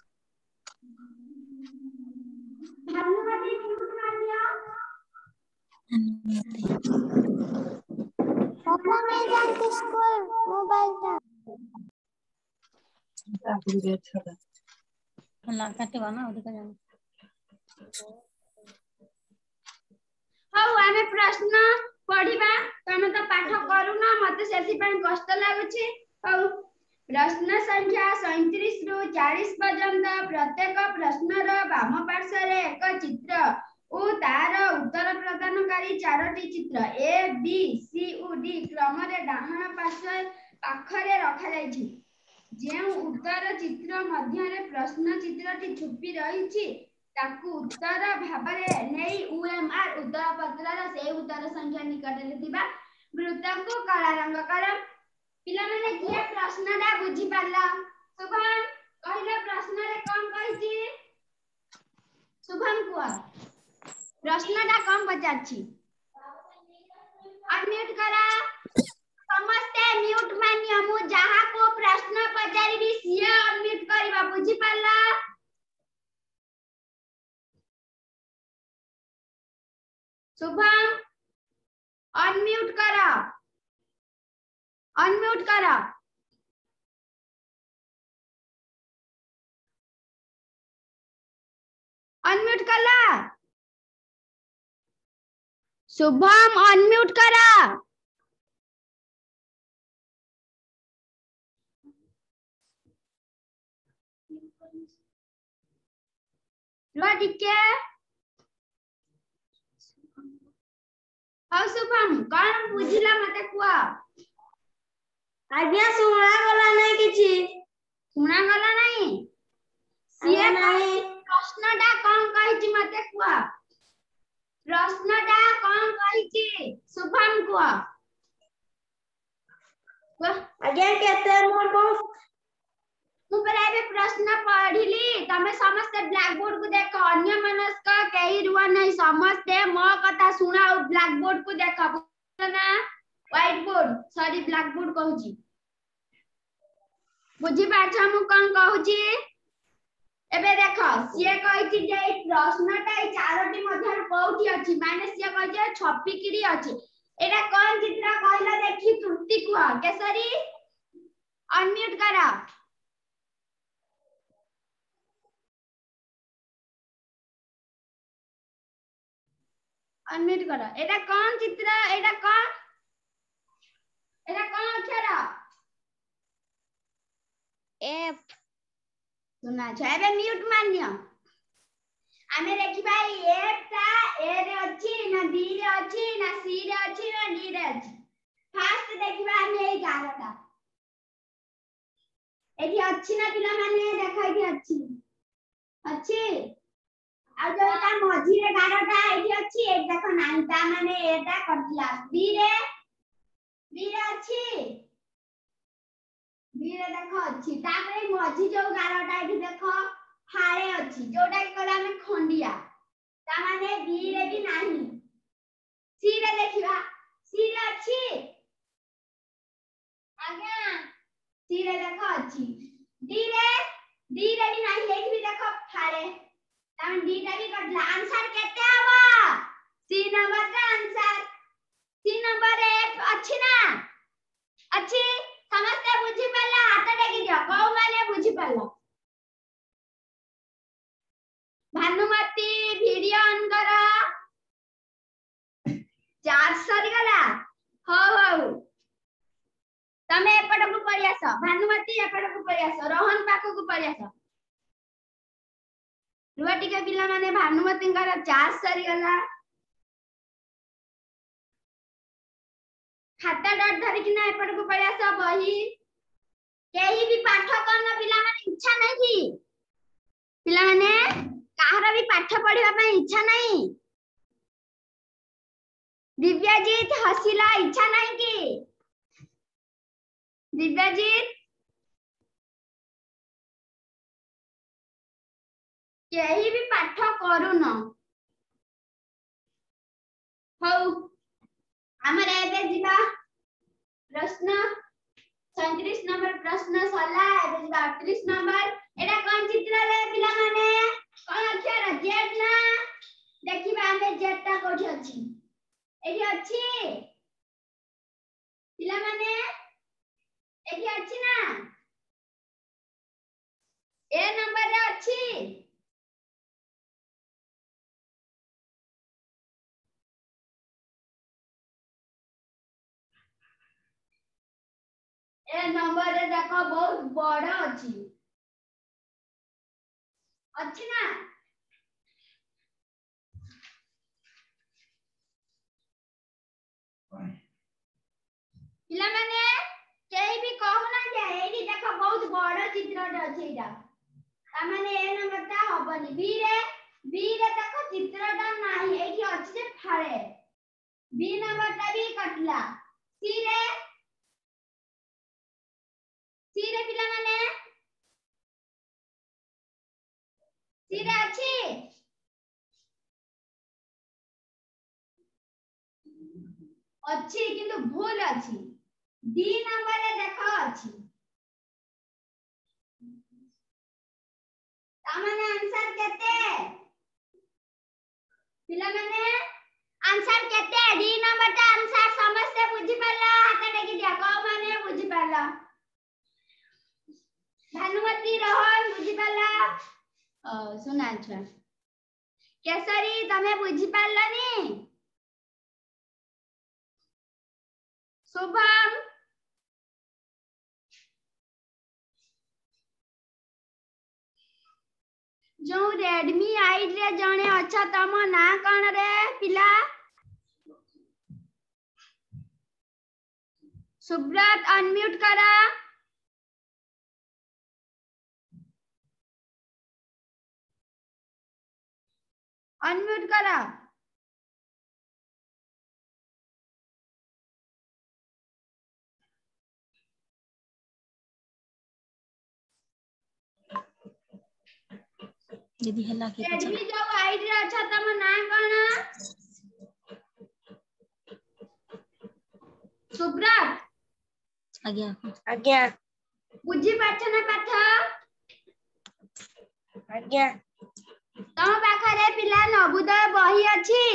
भानुमती म्यूट कर दिया पापा मैं जानती स्कूल मोबाइल था ଆଗରୁ ଯାଇଥିଲା ला काटेगा ना उधर का जाना हौ आमे प्रश्न पढिबा तमे त पाठ करूना मते सेति पय कष्ट लागुछि हौ प्रश्न संख्या 37 रु 40 पर्यंत प्रत्येक प्रश्नर वाम पार्श्वरे एक चित्र ओ तार उत्तर प्रदानकारी चारोटी चित्र A B C O D क्रम रे डाहण पार्श्व पाखरे रखा जायछि जे उत्तर चित्र मध्य रे प्रश्न चित्रटी छुपी रहिछि ताकू उत्तर भाबरे नै ओएमआर उत्तर पत्रर से उत्तर संख्या निकट रे दिबा वृत्त को काला रंग कर पिला माने किया प्रश्नटा बुझी पाला शुभम कहले प्रश्न रे कोन कहिछि शुभम को प्रश्नटा कम पचाछि अनम्यूट करा समस्ते म्यूट मानियो मु जहा को प्रश्न पचारिबी सिया अनम्यूट करबा बुझी पाला शुभम अनम्यूट करा अनम्यूट करा अनम्यूट कला शुभम अनम्यूट करा लडिके हाउ शुभम कौन बुझिला मते कुआ आज्ञा सुना गला नहीं किछि सुना गला नहीं सिए नहीं प्रश्नटा कौन कहिछि मते कुआ प्रश्नटा कौन कहिछि शुभम कुआ आज्ञा केते मोर बहुत मु पराबे प्रश्न पढ़िली तमे समस्त ब्लैक बोर्ड को देखो अन्य मनस्क कई रुआ नहीं समस्त मो कथा सुनाओ ब्लैक बोर्ड को देखो ना white board sorry black board कहूची बुझी पाछा मु कोन कहूची एबे देखो सिए कहिछि जे प्रश्नटा ए चारोटी मध्य कोठी अछि माने सिए कहिछि छपिकिरी अछि एटा कोन चित्र कहला देखि त्रुटि कुआ केसरी अनम्यूट करा अनम्यूट करा एटा कोन चित्र एटा कोन अक्षर एफ सुना छे म्यूट मानियो आमे देखिबा ए ता ए रे अछि ना बी रे अछि ना सी रे अछि ना डी रे अछि फास्ट देखिबा आमे ए 11टा एठी अछि ना पिला माने देखा एठी अछि आ जोटा मझी रे 11टा एठी अछि एक देखो 9 ता माने एटा कटला बी रे अछि बी रे देखो अछि तापरे मझी जो 11टा एठी देखो हारे अछि जोटा कि कला में खंडिया ता माने बी रे भी नाही सी रे देखिबा सी रे अछि आज्ञा सी रे देखो अछि डी रे भी नाही एठी भी देखो हारे ता माने डी टा भी कटला आंसर केते आबा सी नंबर का आंसर सी नंबर 1 अछि ना अछि समझते बुझी पल्ला हाथ टेकी दियो को माने बुझी पल्ला भानुमती वीडियो ऑन करो 4 सरी गला हो तमे एपट को पड़ी आसो भानुमती एपट को पड़ी आसो रोहन पाको को पड़ी आसो रुआ टिके पिला माने भानुमती कर 4 सरी गला खाता डट धरि कि ना एपट को पड़ी आसो बही केही भी पाठ करन पिला माने इच्छा नै की पिला माने काहर भी पाठ पढ़िबा पे इच्छा नहीं दिव्याजीत हसिला इच्छा नहीं की दिव्याजीत केही भी पाठ करून हौ हमरे एबे जिबा प्रश्न 37 नंबर प्रश्न सला एबे जिबा 38 नंबर एटा कोन चित्र रे पिला माने कोन अक्षर जेड ना देखिबा हमें जेड ता कोठी अछि एठी अछि पिला माने एठी अछि ना ए नंबर रे अछि ए नंबर रे देखो बहुत बड़ा अछि ना पिला माने केही भी कहू ना जे एठी देखो बहुत बड़ा चित्र रे अछि एटा ता माने ए नंबर ता हबनी बी रे देखो चित्रटा नाही एठी अछि जे फाळे बी नंबर ता भी कटला सी रे पिला माने सी रे अछि किंतु भूल अछि डी नंबर रे देखो अछि ता माने आंसर केते पिला माने आंसर केते डी नंबर ता आंसर समझते बुझी पल्ला हाथ टेकी दिया को माने बुझी पल्ला भानुमती रोहन बुझी पल्ला सुना अच्छा केसरी तमे बुझी पल्लानी शुभम जो Redmi 8 रे जणे अच्छा तम ना कोन रे पिला सुब्रत अनम्यूट करा अनम्यूट करा दीदी हला के पचा Redmi जो 8 रे अच्छा तम ना कोन सुब्रत आज्ञा बुझी पाछ ना पाठ आज्ञा तम पाखरे पिला नबुदय बही अछि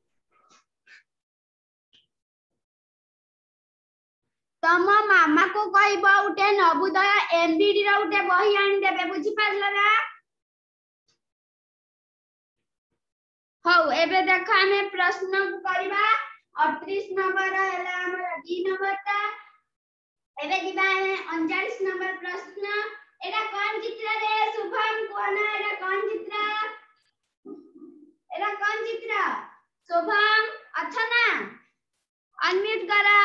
तम मामा को कहबो उठे नबुदय एमबीडी रो उठे बही आनि देबे बुझी पारलो ना हौ एबे देख हमें प्रश्न करबा 38 नंबर हैला हमर डी नंबर ता एबे दिबा 39 नंबर प्रश्न एटा कौन चित्र रे शुभम कोना एटा कौन चित्र एटा कौन चित्र शुभम अच्छा ना अनम्यूट करा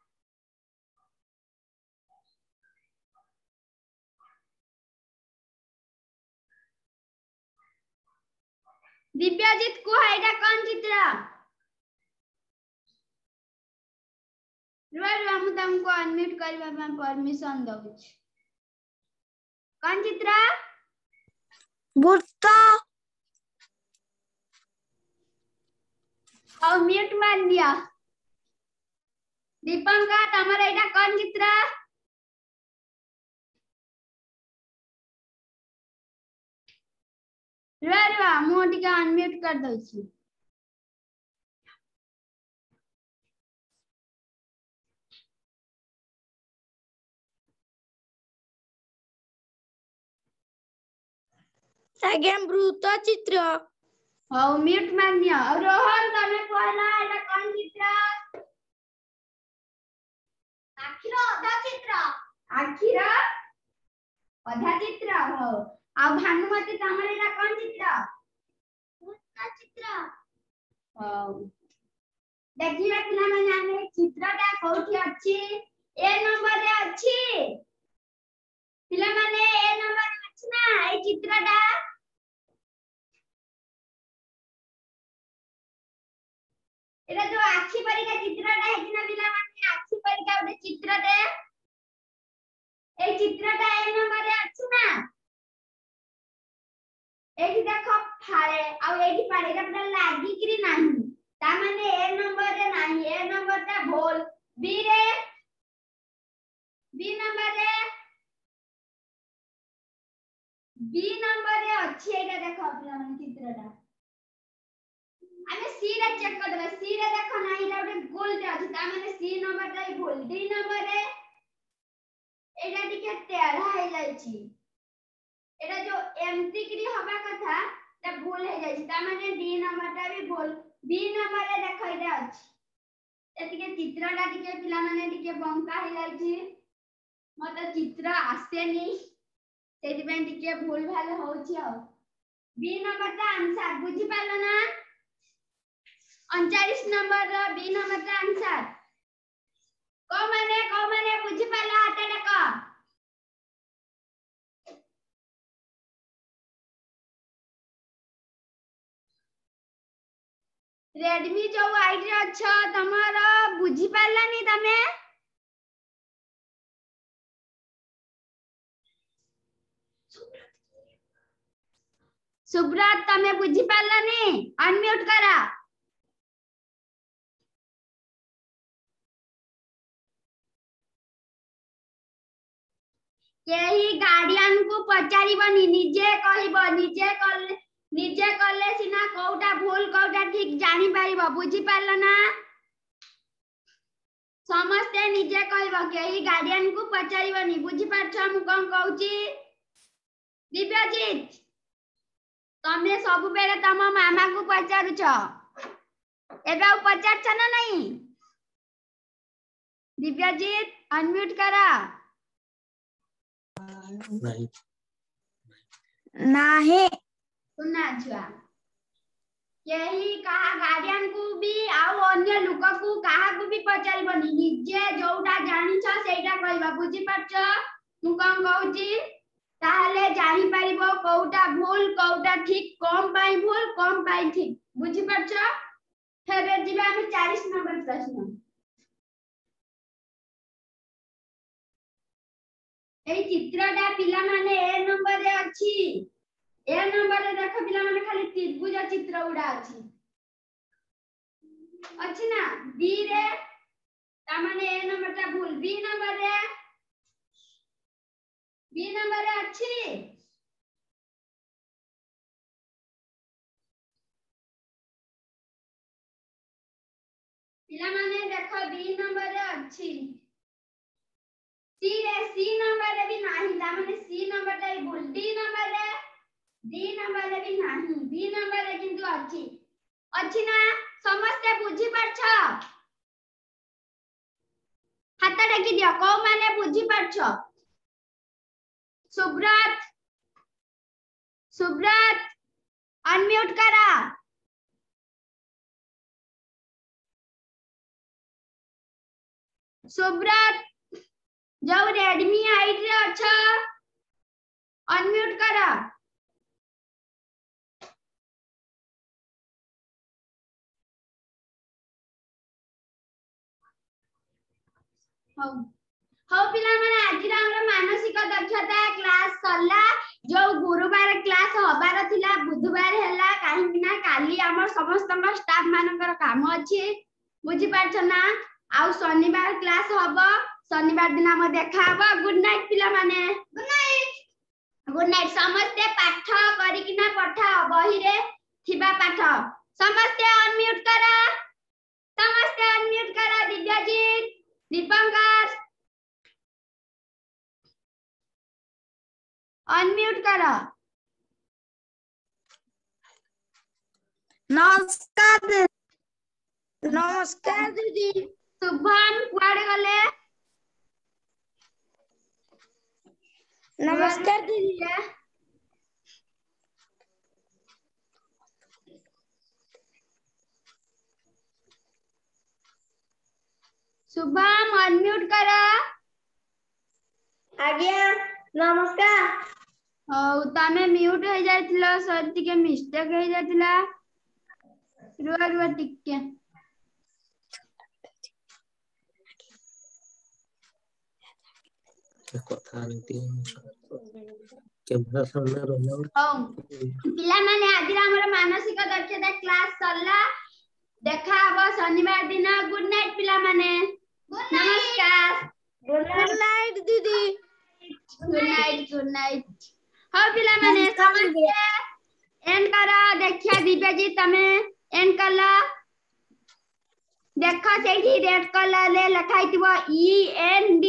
दिव्यजीत को एटा कौन चित्र रुआ हम तुमको अनम्यूट करबा में परमिशन दउ कौन चित्र वृत्त और म्यूट मार दिया दीपंका तमरा एटा कौन चित्र रुआ मु टिके अनम्यूट कर दउछी आज्ञा वृत्त चित्र हाउ म्यूट मार दिया और रोहन तने कहला एटा कौन चित्र आखिर अधा चित्र आखिर अधा चित्र हो आ भानुमती तमरा एटा कौन चित्र वृत्त चित्र हाउ देखिए पिला माने आमे चित्रटा कोठी अछि ए नंबर रे अछि पिला माने ए नंबर रे अछि ना ए चित्रटा एटा जो आखी परिका चित्रटा है कि ना पिला माने आखी परिका उडे चित्रटे ए चित्रटा ए नंबर रे अछि ना एठी देखो फाळे आ एठी पाड़े रे पूरा लागी करी नाही ता माने ए नंबर रे नाही ए नंबर ता भूल बी नंबर रे अछि एटा देखो पिला माने चित्रटा आमे सी रे चेक कर देबे सी रे देखो नाही एटा उडे गोल रे अछि ता माने सी नंबर रे भूल डी नंबर रे एटा टिके टेढ़ा हे जाय छी एटा जो एमटी करी हबा कथा ता भूल हे जाय छी ता माने डी नंबर ता भी भूल बी नंबर रे देखो एटा अछि एतिके चित्रटा टिके पिला माने टिके बंका हे जाय छी मते चित्र आसेनी सेति पे टिके भूल भाल होउची आ बी नंबर ता आंसर बुझी पालो ना 39 नंबर रो बी नंबर ता आंसर को माने बुझी पालो हाते देखो रेडमी जो आईडी रे अच्छा तमारा बुझी पालानी तमे सुब्रत तमे बुझी पालानी अनम्यूट करा केही गार्डियन को पचारिबनी निजे कहिबो निजे करले सिना कोउटा भूल कोउटा ठीक जानि पारिबो बुझी पारलो ना समस्ते निजे कहिबो केही गार्डियन को पचारिबनी बुझी पारछो मु कोन कहूची दिव्यजीत तमे सब बेले तम मामा को पचारुछ एबे पचारछ ना नहीं दिव्यजीत अनम्यूट करा नहीं नाही सुना छुआ केही कहा गार्डियन को भी आउ अन्य लोक को कहा को भी पचारिबनी निजे जोटा जानिछ सेटा कहबा बुझी पाछ मु कोन कहूची ताहले जानि पारिबो कोउटा भूल कोउटा ठीक कम पाई भूल कम पाई ठीक बुझी पाछ फेरे जिबा हम 40 नंबर प्रश्न ए चित्रटा पिला माने ए नंबर रे अछि ए नंबर रे देखो पिला माने खाली त्रिभुज चित्र उडा अछि ना बी रे ता माने ए नंबर ता भूल बी नंबर रे अछि पिला माने देखो बी नंबर रे अछि सी नंबर रे भी नाही ता माने सी नंबर ता भूल डी नंबर रे भी नाही बी नंबर रे किंतु अछि ना समस्त बुझी पाछ हाथ टेकी दियो को माने बुझी पाछ सुब्रत सुब्रत अनम्यूट करा। सुब्रत जो रेडमी 8 रे अच्छा अनम्यूट करा। हो पिला माने आज हमर मानसिक दक्षता क्लास करला जो गुरुवार क्लास हबार थिला बुधवार हैला काहे बिना काली हमर समस्त स्टाफ मानकर काम अछि बुझी पाछ ना। आउ शनिवार क्लास हबो शनिवार दिन हम देखा हबो। गुड नाइट पिला माने गुड नाइट समस्त पाठ करी किना पठा बही रे थिबा पाठ समस्त अनम्यूट करा। समस्त अनम्यूट करा। दिव्याजीत दीपंकर अनम्यूट करा। नमस्कार नमस्कार दीदी। शुभम कुआडे गले? नमस्कार दीदी। शुभम अनम्यूट करा। आज्ञा नमस्कार। औ तमे म्यूट हो जाइतिलो सरी के मिस्टेक हो जाइतिला रुआ रुआ टिके कथा कैमरा सामने रहला पिला माने आज हमर मानसिक दक्षता क्लास करला देखा हबो शनिवार दिन। गुड नाइट पिला माने नमस्कार। गुड नाइट दीदी। Good night good night. हो पिला माने समस्त एंड करा। देखिया दिव्यजीत तमे एंड करला देखा सेठी रेड कलर ले लिखाइतिबो END।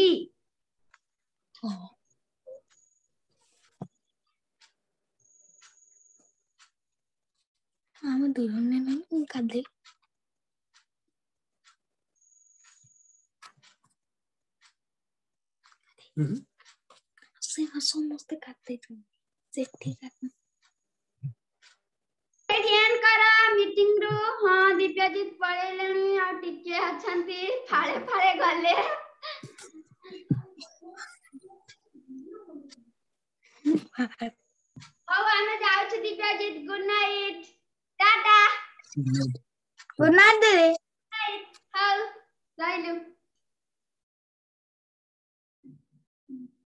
हम दूर ने नहीं कर दे से समस्त करते तुम से ठीक है एंड करा मीटिंग रो। हां दिव्यजीत पळेलेनी आ टिके अछंती फाळे फाळे गले हो आमे जाउ छी Divyajit. Good night tata. Good night दीदी। हाउ लाइलु।